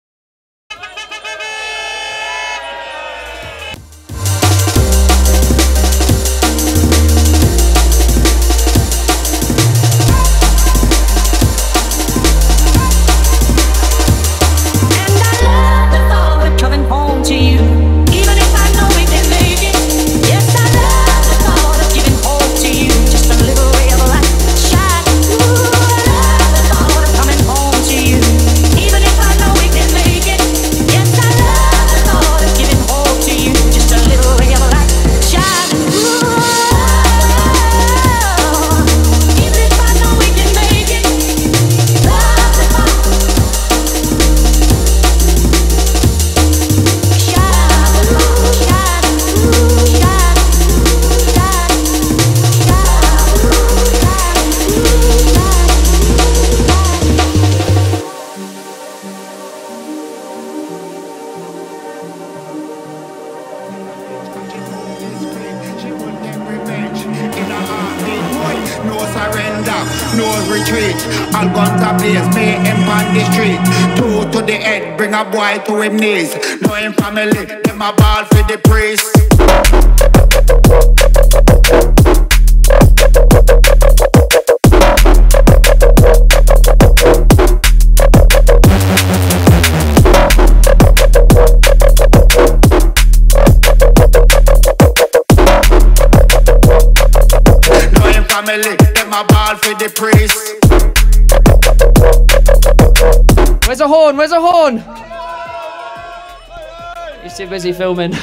Even if I know we can no retreat. All guns are blaze, me him on the street. Two to the head, bring a boy to him knees. Know him family, them a ball for the priest. Family, them a ball for the priest. Where's a horn? Where's a horn? He's too busy filming.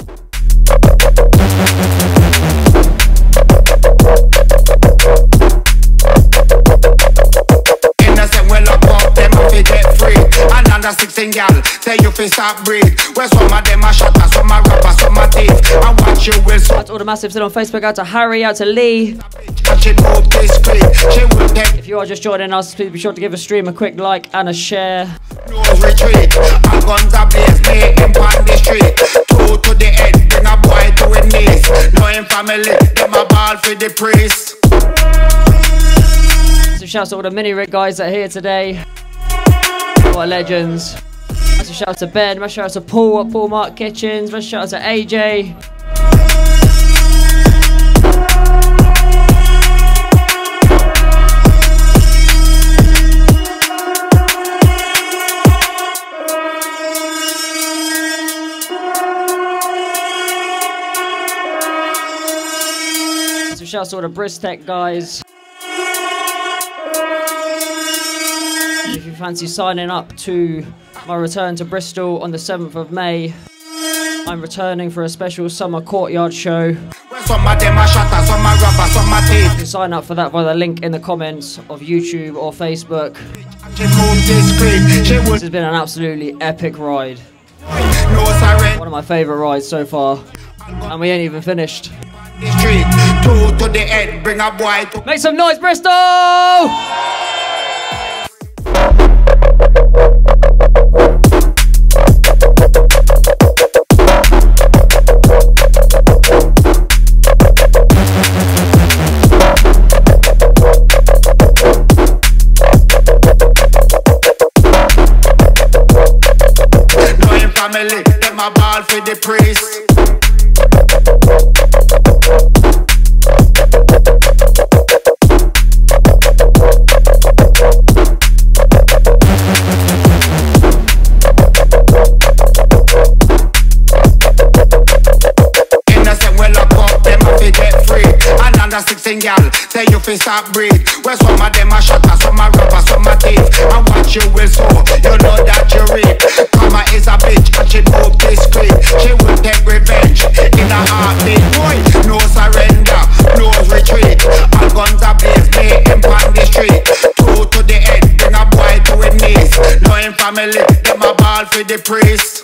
Innocent well up up, them a fi get free. And under sixteen gal, say you fi stop breed. Where some of them a shatter, some a rapper, some a thief. And watch you will so. Out to all the massives in on Facebook, out to Harry, out to Lee. If you are just joining us, please be sure to give a stream a quick like and a share. No retreat, all guns are blaze, me him on the street. Two to the head, bring a boy to his knees. Know him family, them a ball for the priest. So shouts to all the mini rig guys that are here today. What legends. Massive shout out to Ben, massive shout out to Paul at Paul Mark Kitchens, massive shout out to A J. Shout out to all the BRISTOL guys. If you fancy signing up to my return to Bristol on the seventh of May, I'm returning for a special summer courtyard show. Some of them are shatter, some are rubber, some are teeth. You can sign up for that via the link in the comments of YouTube or Facebook. This has been an absolutely epic ride. One of my favourite rides so far. And we ain't even finished. Street, two to the head, bring a boy to make some noise, Bristol! Know him family, them a ball for the priest. sixteen gal, say you fi stop breed. Where some of them are shatter, some are rubber, some are thief. And what you will sow, you know that you reap. Karma is a bitch and she move discreet. She will take revenge in a heartbeat. Boy, no surrender, no retreat. All guns are blaze, me him on the street. Two to the head, bring a boy to his knees. Know him family, them a ball for the priest.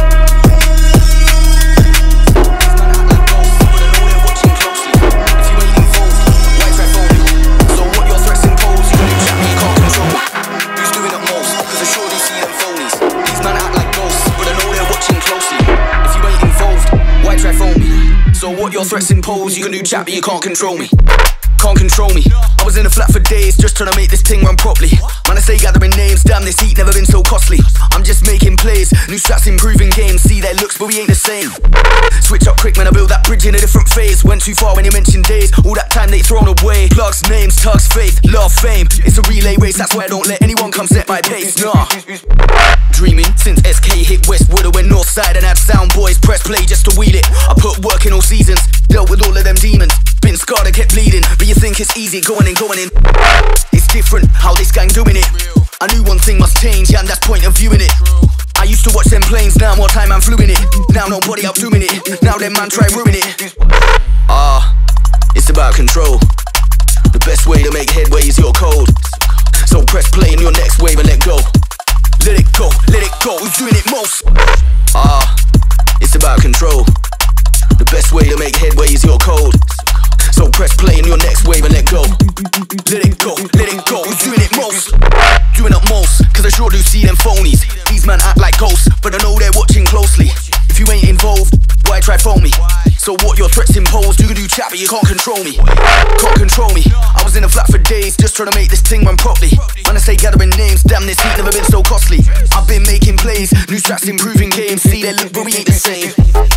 So what your threats impose, you can do chat but you can't control me. Can't control me. I was in the flat for days, just trying to make this thing run properly. Man, I say gathering names, damn this heat never been so costly. I'm just making plays, new strats improving games. See their looks but we ain't the same. Switch up quick, man, I build that bridge in a different phase. Went too far when you mentioned days, all that time they thrown away. Plugs, names, tugs, faith, love, fame. It's a relay race, that's why I don't let anyone come set my pace, nah. Dreaming since S K hit Westwood, I went north side and had sound boys press play just to wheel it. I put work in all seasons, dealt with all of them demons. Been scarred and kept bleeding, but you think it's easy going in, going in. It's different how this gang doing it. I knew one thing must change, yeah, and that's point of viewing it. I used to watch them planes, now more time I'm fluing it. Now nobody up doing it, now them man try ruin it. Ah, it's about control. The best way to make headway is your code. So press play in your next wave and let go. Let it go, let it go, who's doing it most? Ah, it's about control. The best way to make headway is your code. So press play in your next wave and let go. Let it go, let it go, who's doing it most? Doing it most, cause I sure do see them phonies. These man act like ghosts, but I know they're watching closely. If you ain't involved, why try phone me? So what your threats impose, you can do chat, but you can't control me. Can't control me. I was in a flat for days, just trying to make this thing run properly. Man, I say gathering names, damn, this heat never been so costly. I've been making plays, new tracks improving games. See, they look, but we ain't the same.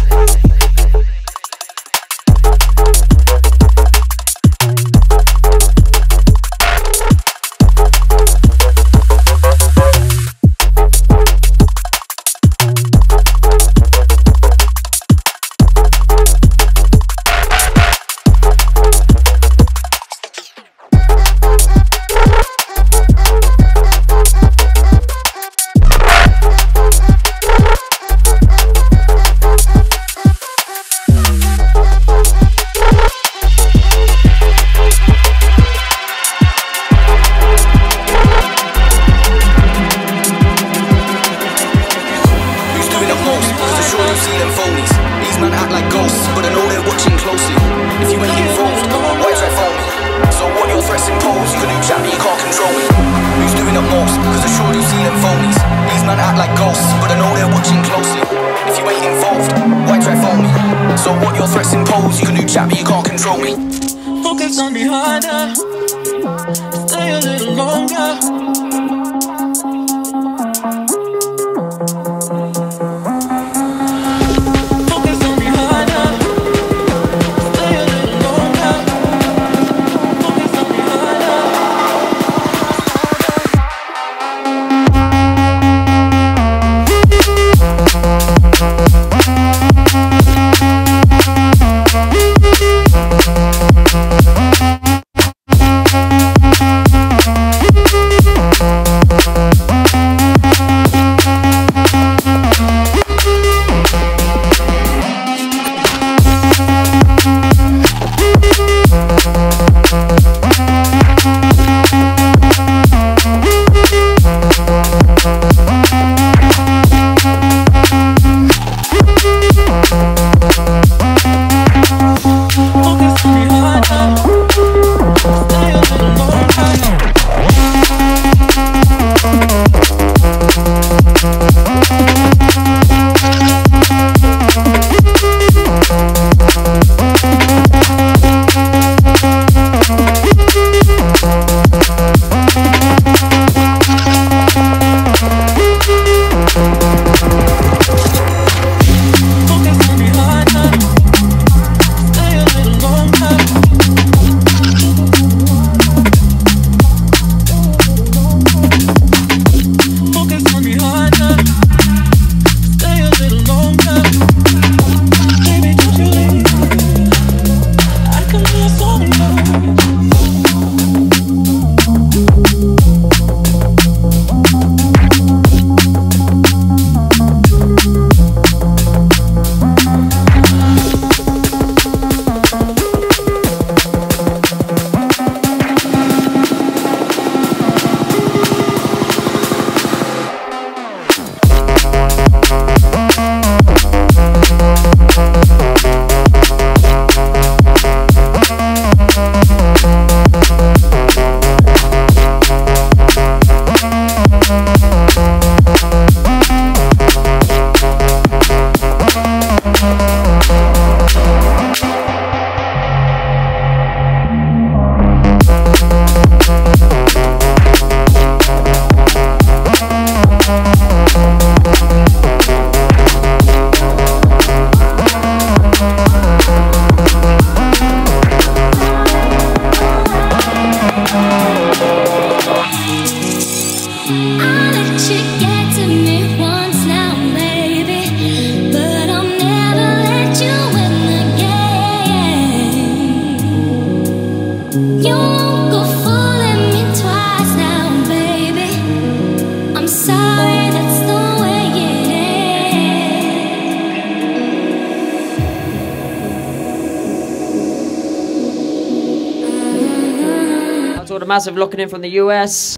Massive locking in from the U S.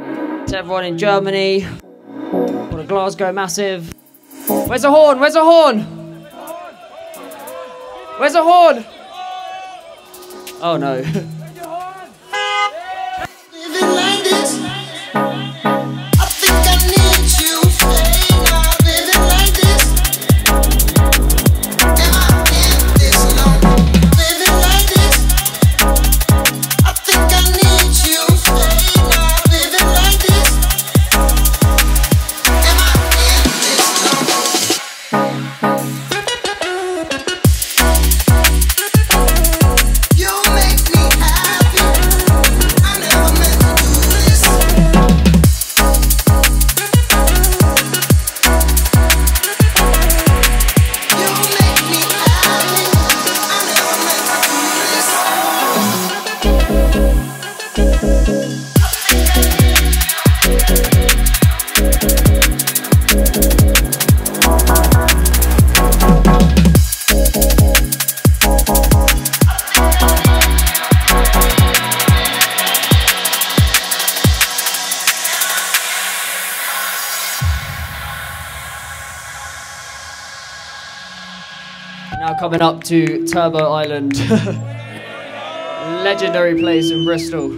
To everyone in Germany. What a Glasgow massive. Where's the horn? Where's the horn? Where's the horn? Oh no. Living Now coming up to Turbo Island. Legendary place in Bristol.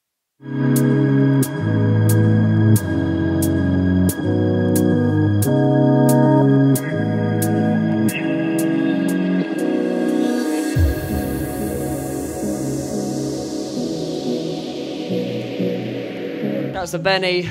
That's the Benny.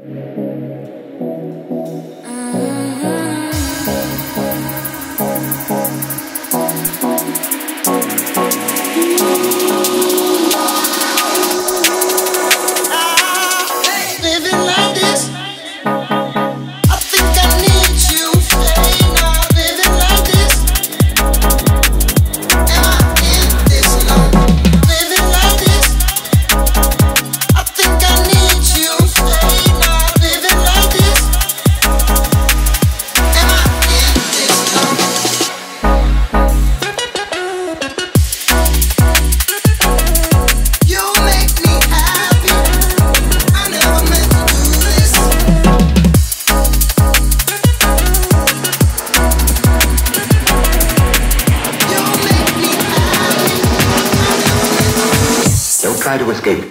Try to escape.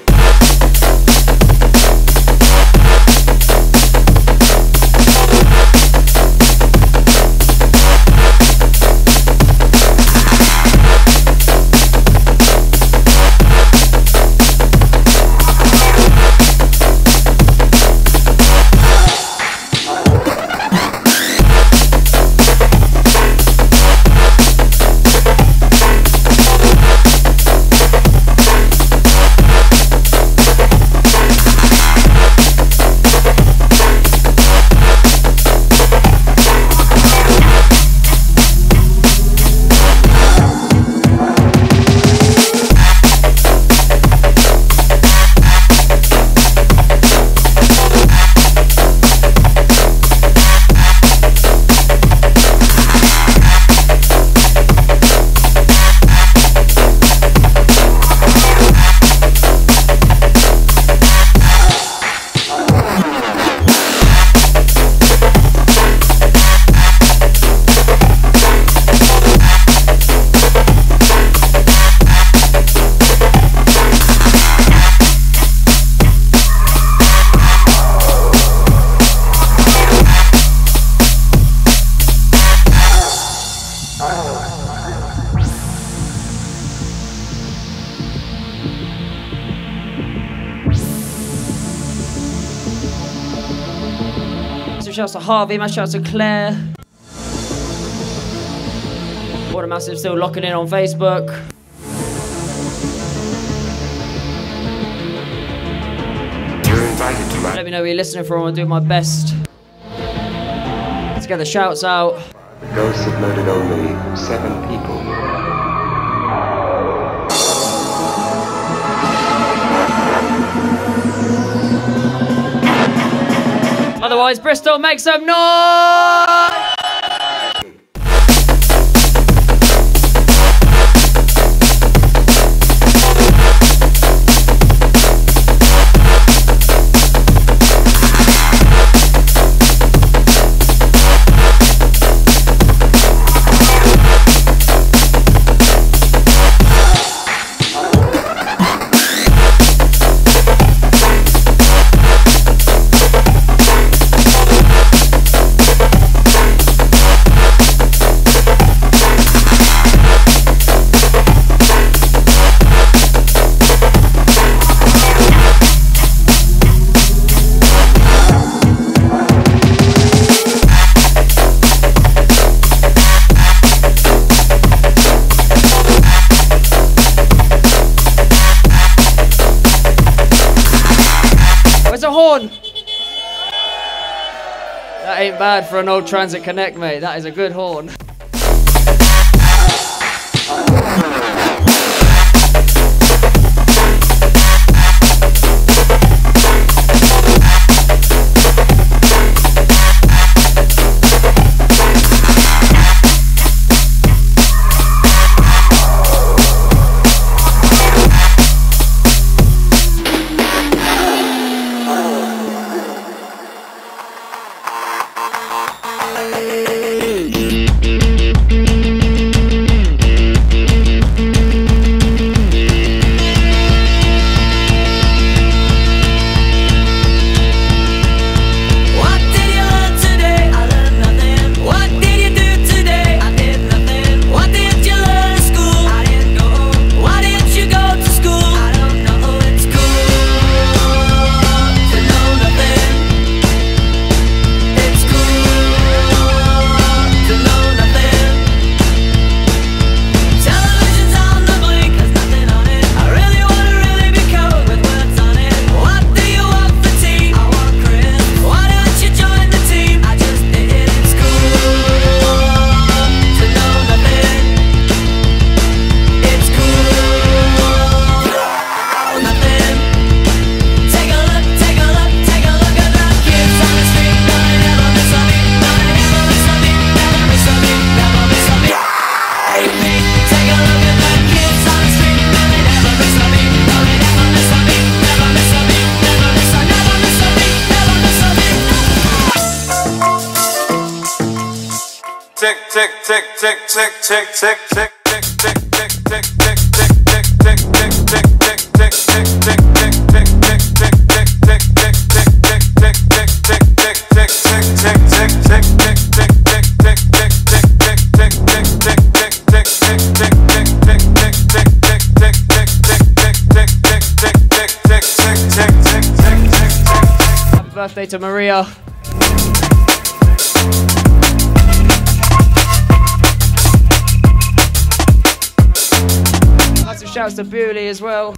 Shouts to Harvey, my shouts to Claire. What a massive, still locking in on Facebook. You're invited to my... Let me know where you're listening from, I'll do my best to get the shouts out. The ghosts have murdered only seven people. Otherwise, Bristol, make some noise! Horn. That ain't bad for an old Transit Connect, mate. That is a good horn. tick, tick, tick, tick, tick, tick, tick, tick, tick, tick, tick, tick, tick, Happy birthday to Maria. Massive shouts to Bewley as well.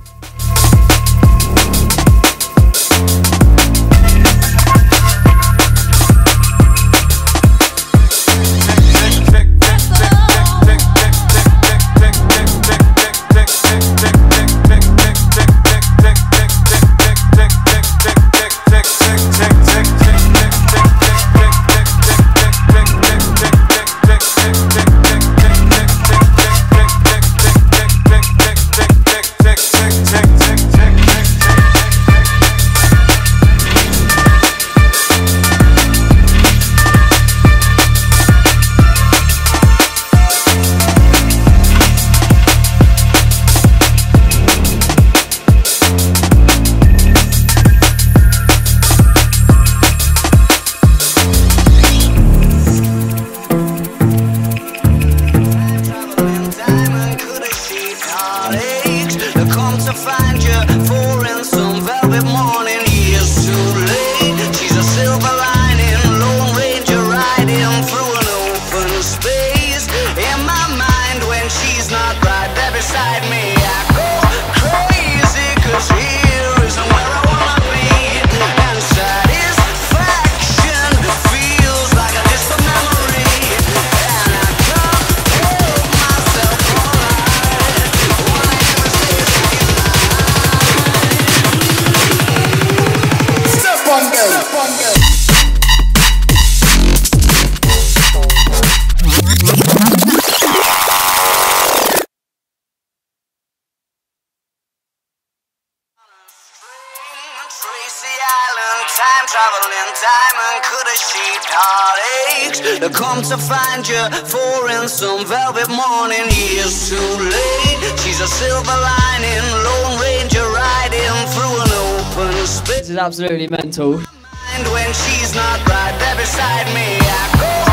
Come to find you, for in some velvet morning. Years too late. She's a silver lining, Lone Ranger riding through an open space. This is absolutely mental. And when she's not right there beside me, I go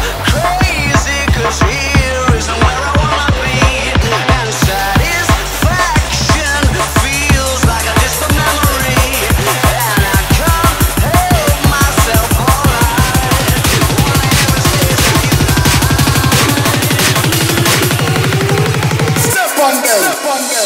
crazy, cause here isn't where I wanna be. And satisfaction feels like a distant memory, and I can't help myself, alright. Step on them, step on them.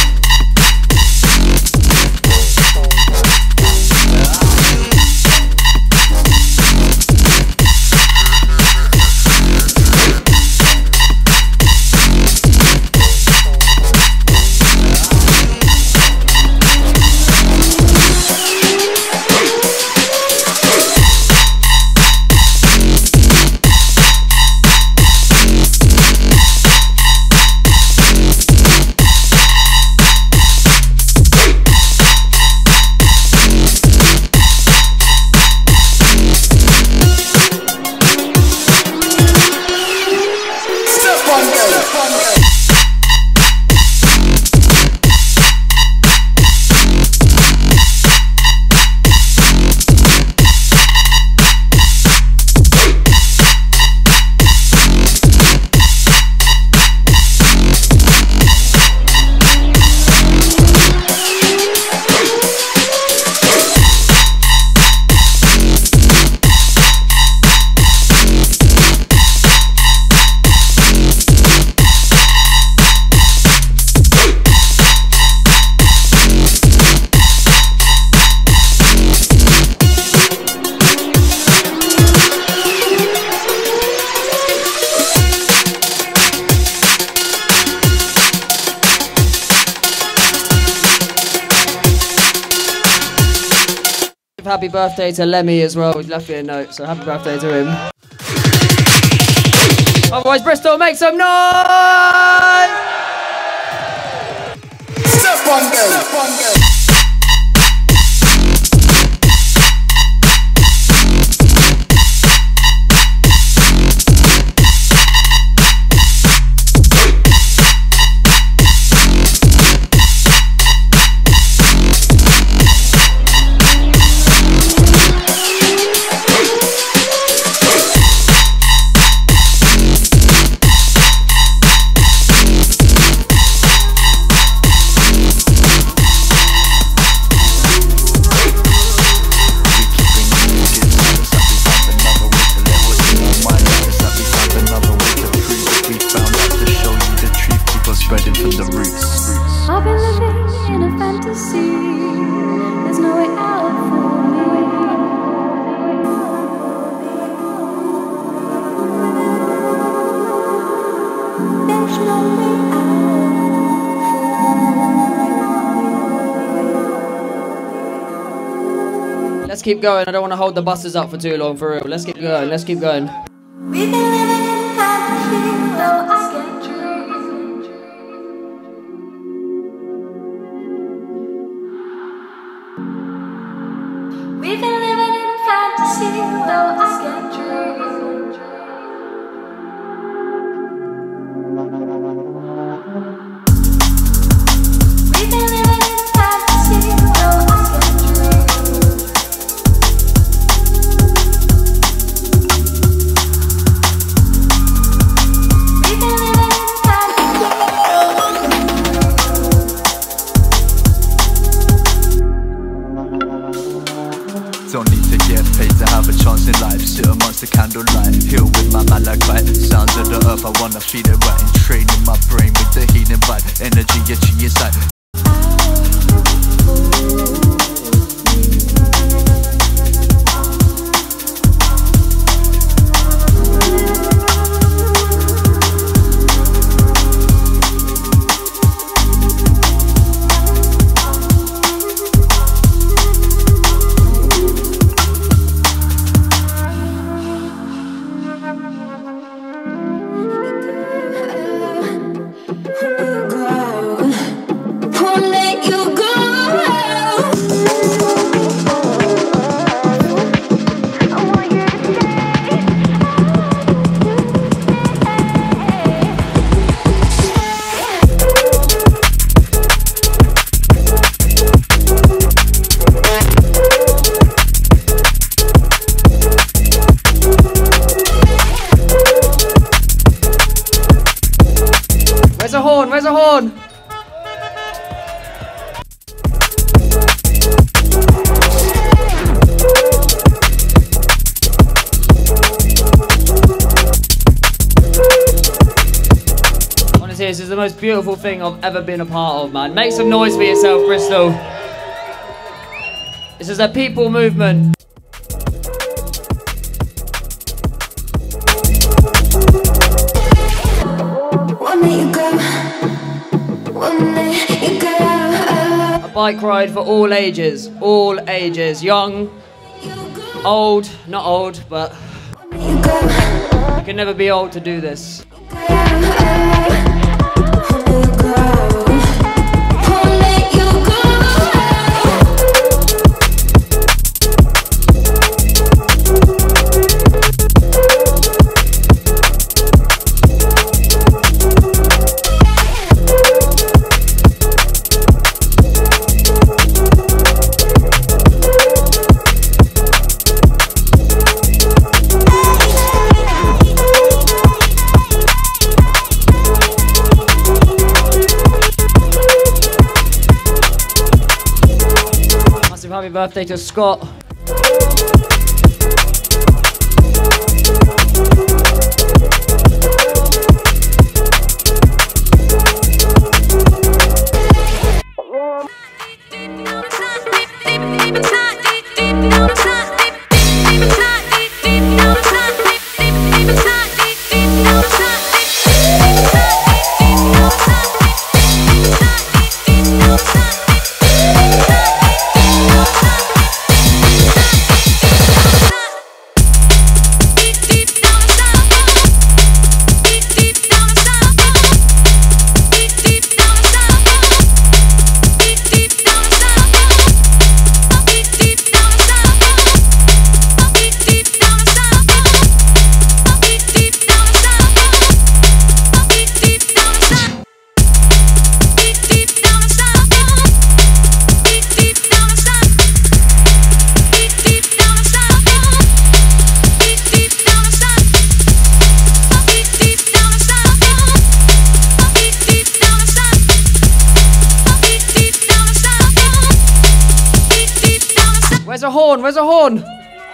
Happy birthday to Lemmy as well. He's left me a note, so happy birthday to him. Otherwise, Bristol, make some noise! Step on them, step on them. Let's keep going. I don't want to hold the buses up for too long, for real. Let's keep going. Let's keep going. We've been living in fantasy, though I can't dream. We've been living in fantasy, though I can't dream. We've been living in fantasy, though I can't dream. We've been living in Don't need to get paid to have a chance in life. Sit amongst the candlelight, heal with my malachite. Sounds of the earth, I wanna feel it right. And training my brain with the healing vibe. Energy itchy inside. Where's a horn? Where's a horn? Honestly, this is the most beautiful thing I've ever been a part of, man. Make some noise for yourself, Bristol. This is a people movement. A bike ride for all ages, all ages, young, old, not old, but you can never be old to do this. Happy birthday to Scott. Where's a horn? Where's a horn?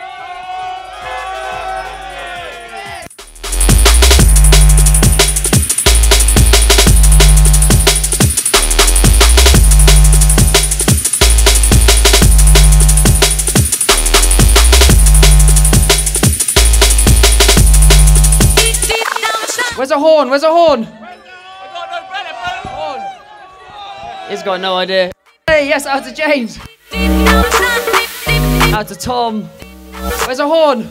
Where's a horn? Where's a horn? He's got no idea. Hey, yes, out to James. Out to Tom. Where's a horn?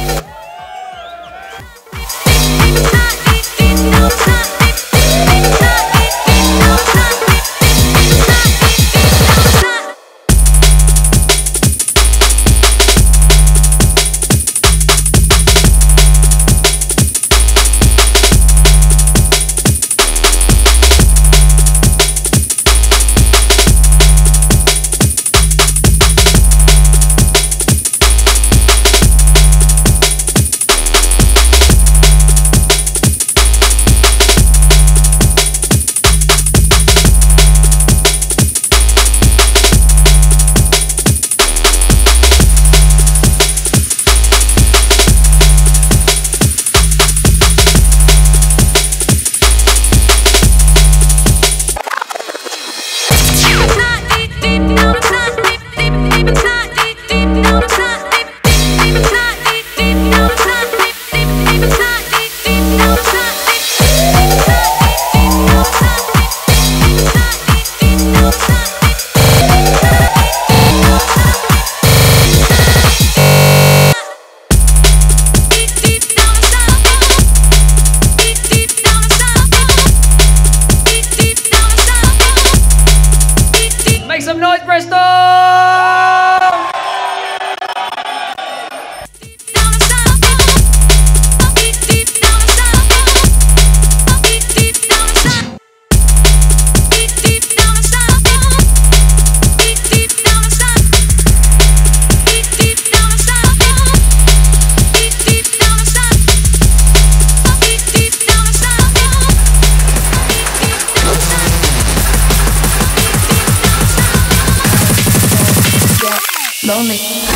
Lonely.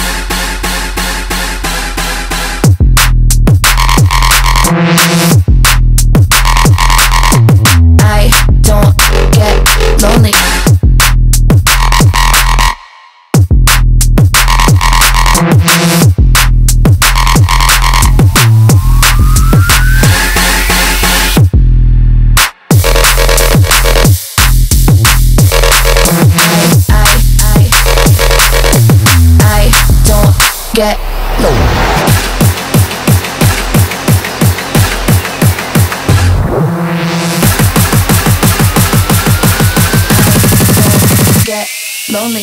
I don't get lonely. Get low. Get lonely.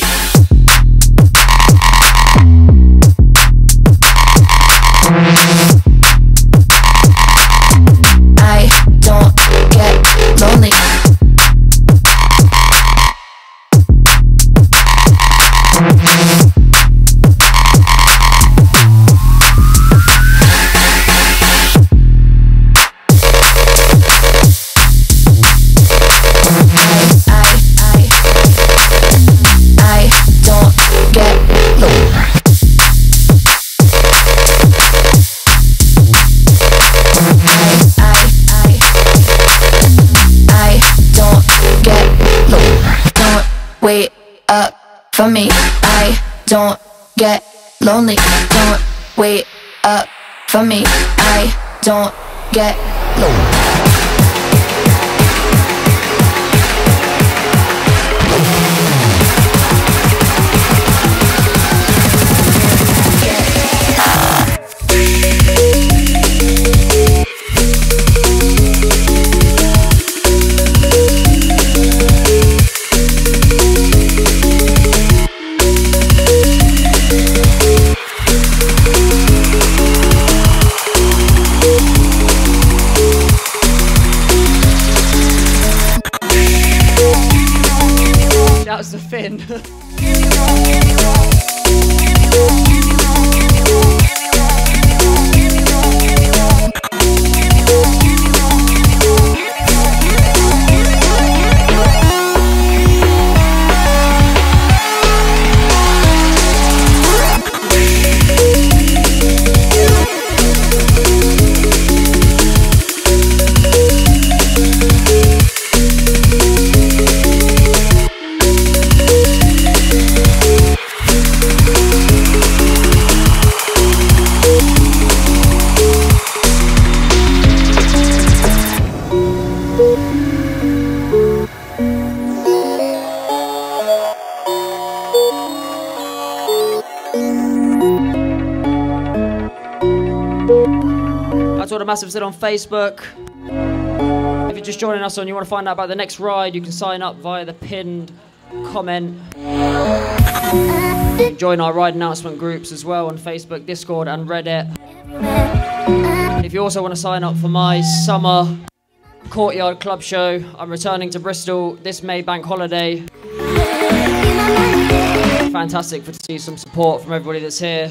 I don't get lonely. Wait up for me. I don't get lonely. Don't wait up for me. I don't get lonely. That was the fin. a massive sit on Facebook. If you're just joining us and you want to find out about the next ride, you can sign up via the pinned comment. You can join our ride announcement groups as well on Facebook, Discord and Reddit. And if you also want to sign up for my summer Courtyard Club show, I'm returning to Bristol this May bank holiday. Fantastic for to see some support from everybody that's here.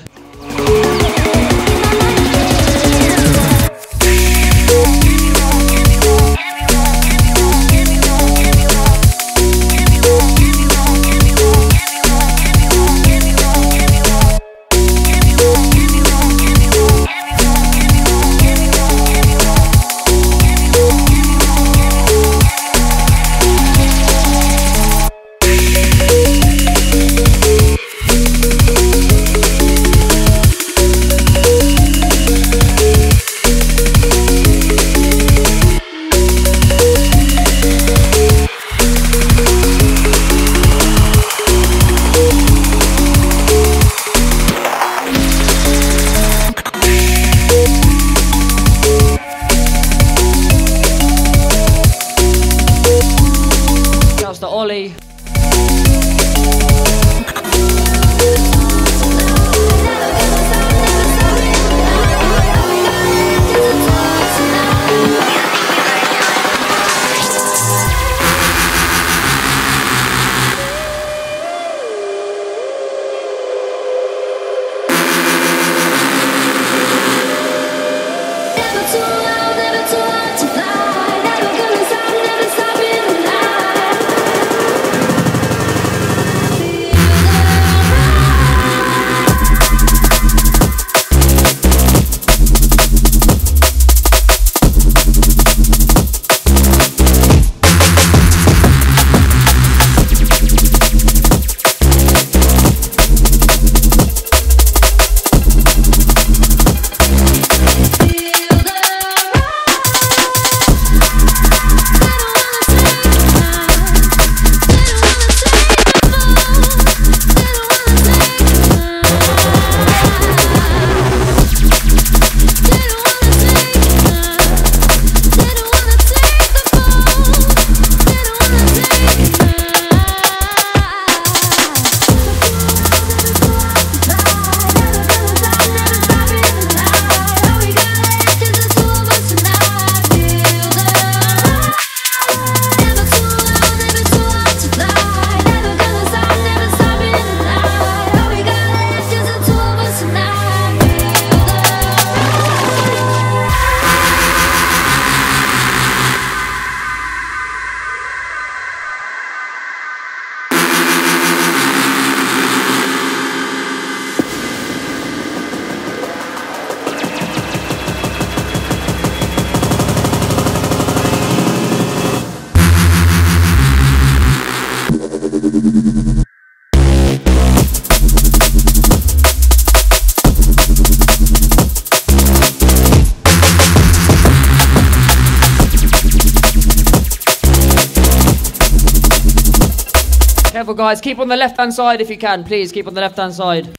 Careful guys, keep on the left hand side if you can, please keep on the left hand side.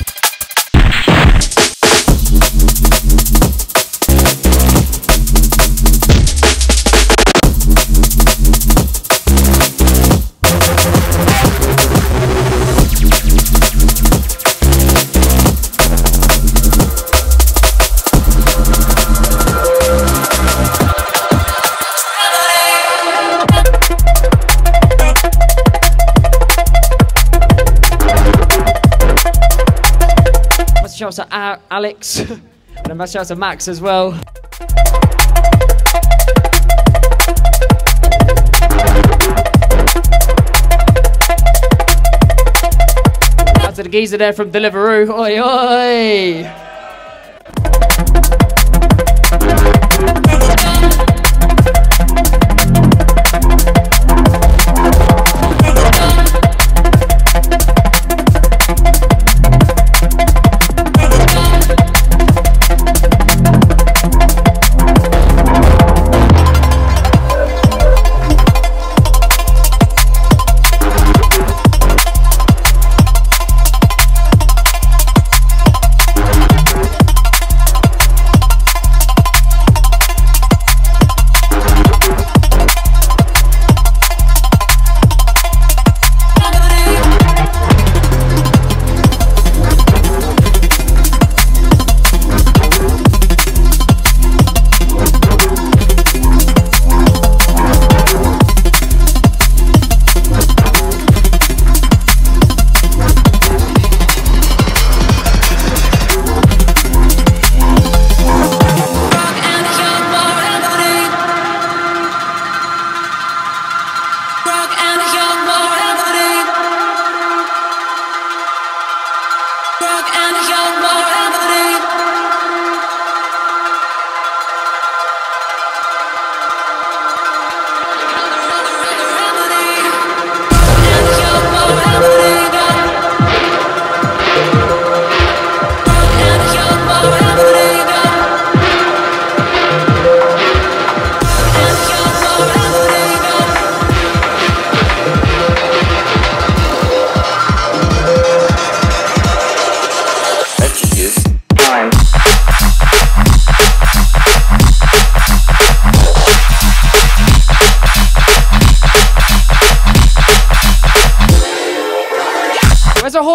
Shout out to Alex, and a massive shout out to Max as well. Out to the geezer there from Deliveroo. Oi, oi!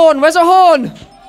horn? Where's a horn?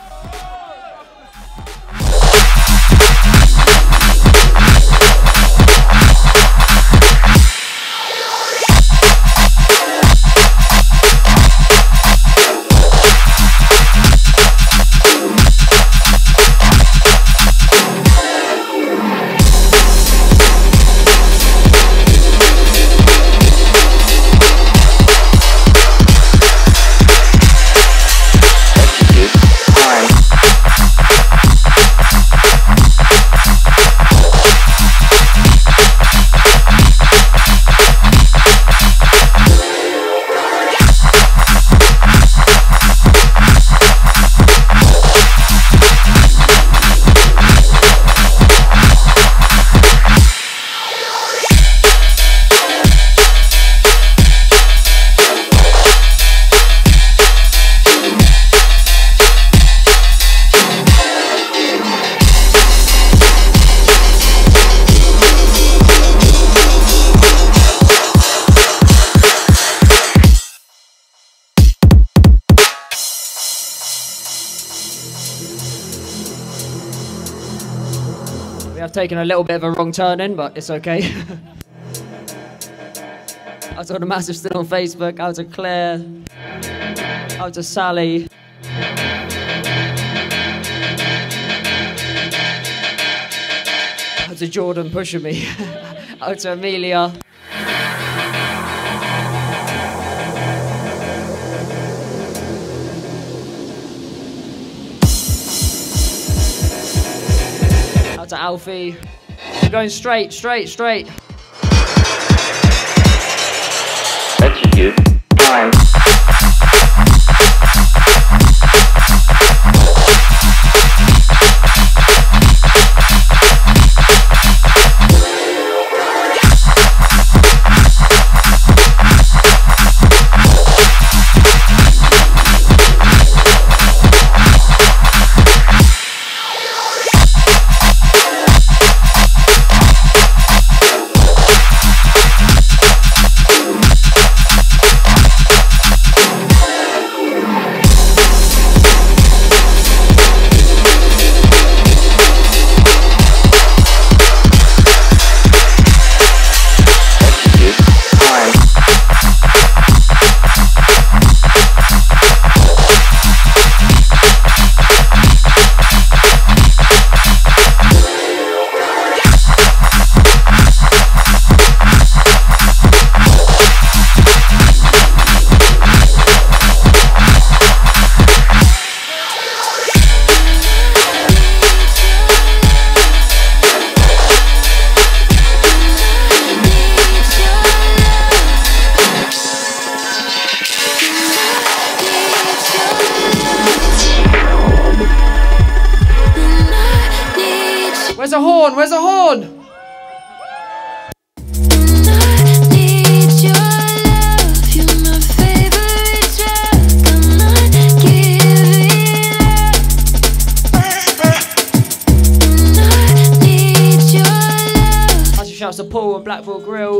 I've taken a little bit of a wrong turn in, but it's okay. Out to the massive still on Facebook, out to Claire, out to Sally. Out to Jordan pushing me. Out to Amelia. To Alfie. We're going straight, straight, straight. Execute. Time. Where's a horn? Where's a horn? Shouts to Paul and Blackpool Grill.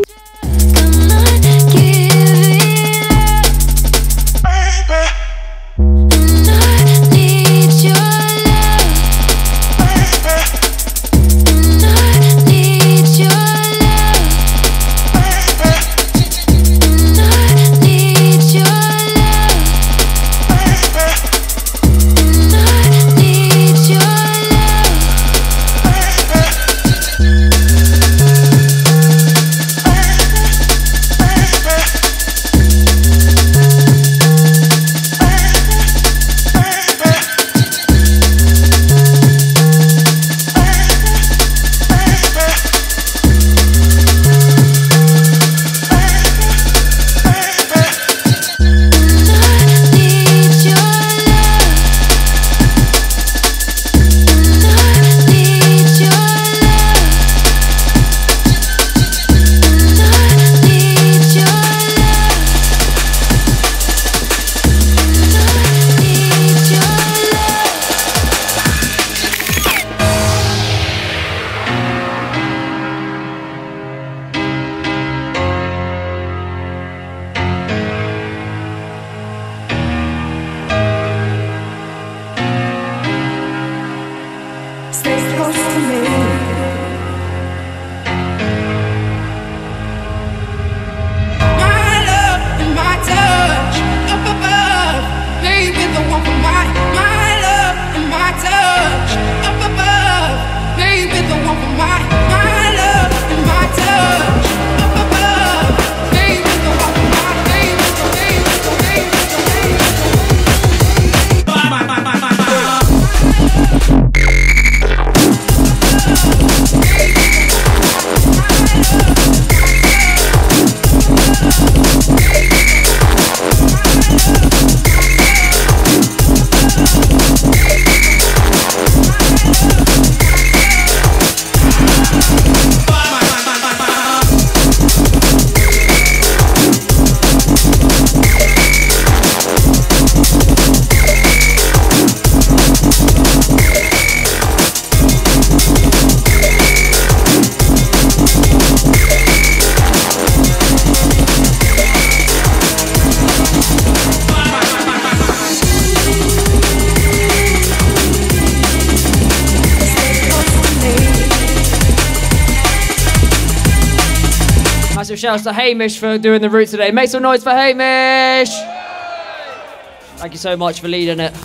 Massive shouts to Hamish for doing the route today. Make some noise for Hamish! Thank you so much for leading it.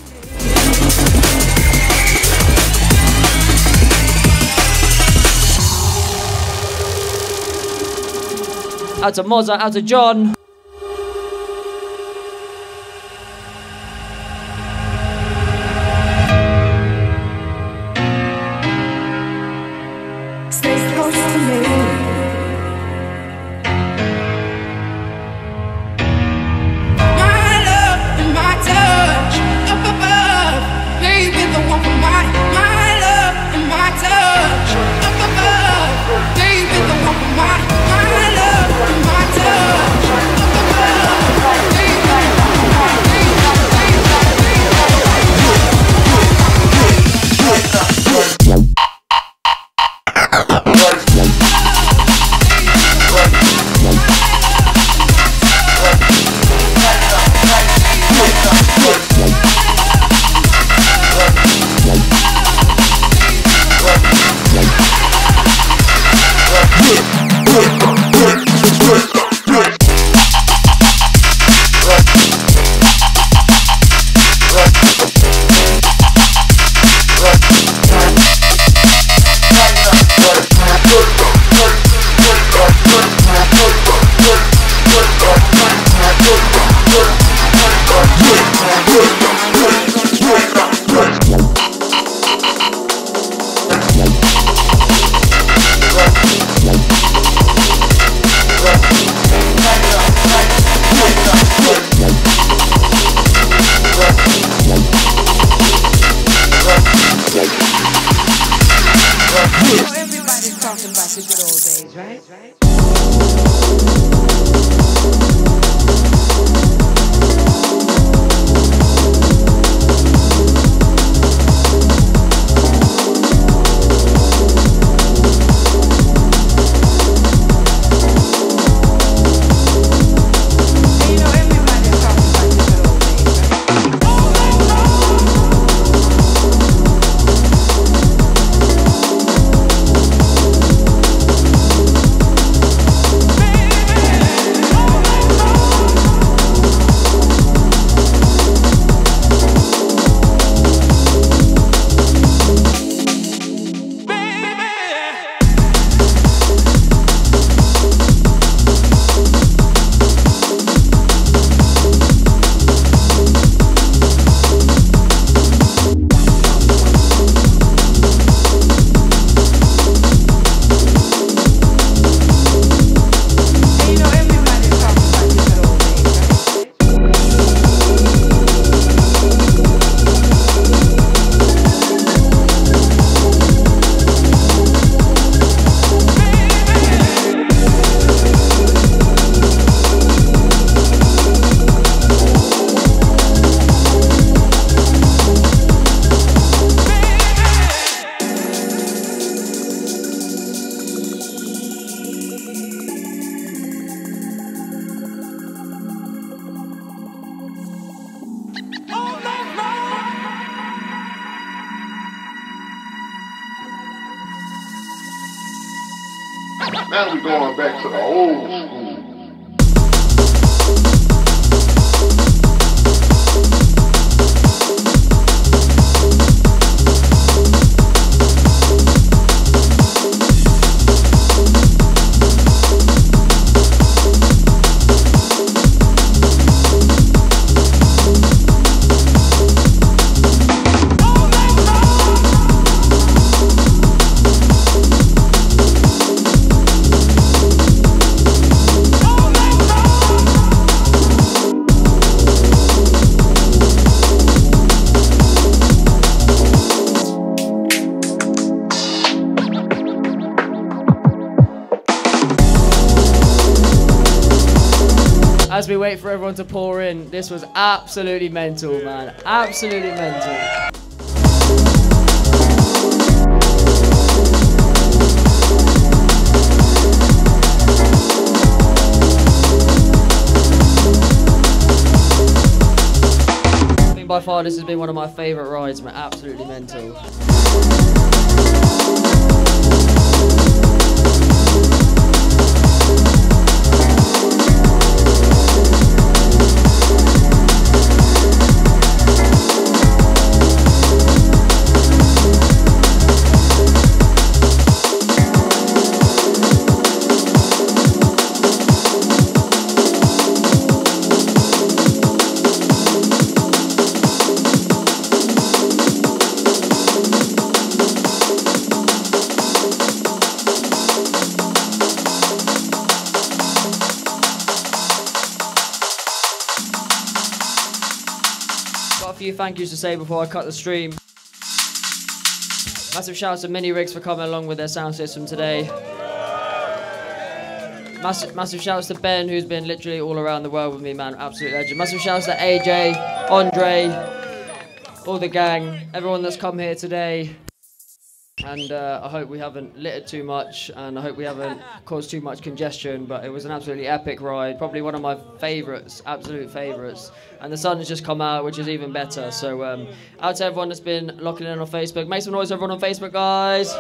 Out to Mozza, out to John. Stay close to me. My love and my touch up above, baby, the one for my. My love and my touch up above, baby, the one for my. My love and my touch up above, baby, the one for my. Everybody's talking about the good old days, right? Now we're going back to the old school. As we wait for everyone to pour in, this was absolutely mental, man. Absolutely mental. I think by far this has been one of my favourite rides, man. Absolutely mental. few thank yous to say before I cut the stream. Massive shouts to Mini Rigs for coming along with their sound system today. Massive, massive shouts to Ben, who's been literally all around the world with me, man. Absolute legend. Massive shouts to A J, Andre, all the gang, everyone that's come here today. And uh, I hope we haven't littered too much, and I hope we haven't caused too much congestion, but it was an absolutely epic ride, probably one of my favourites, absolute favourites. And the sun has just come out, which is even better. So um, out to everyone that's been locking in on Facebook. Make some noise for everyone on Facebook, guys.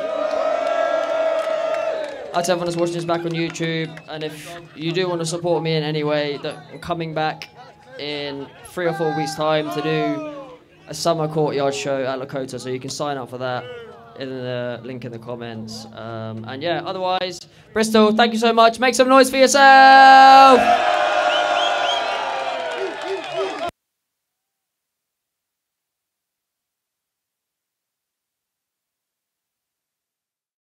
Out to everyone that's watching this back on YouTube. And if you do want to support me in any way, that I'm coming back in three or four weeks' time to do a summer courtyard show at Lakota, so you can sign up for that in the link in the comments. Um, and yeah, otherwise, Bristol, thank you so much. Make some noise for yourself.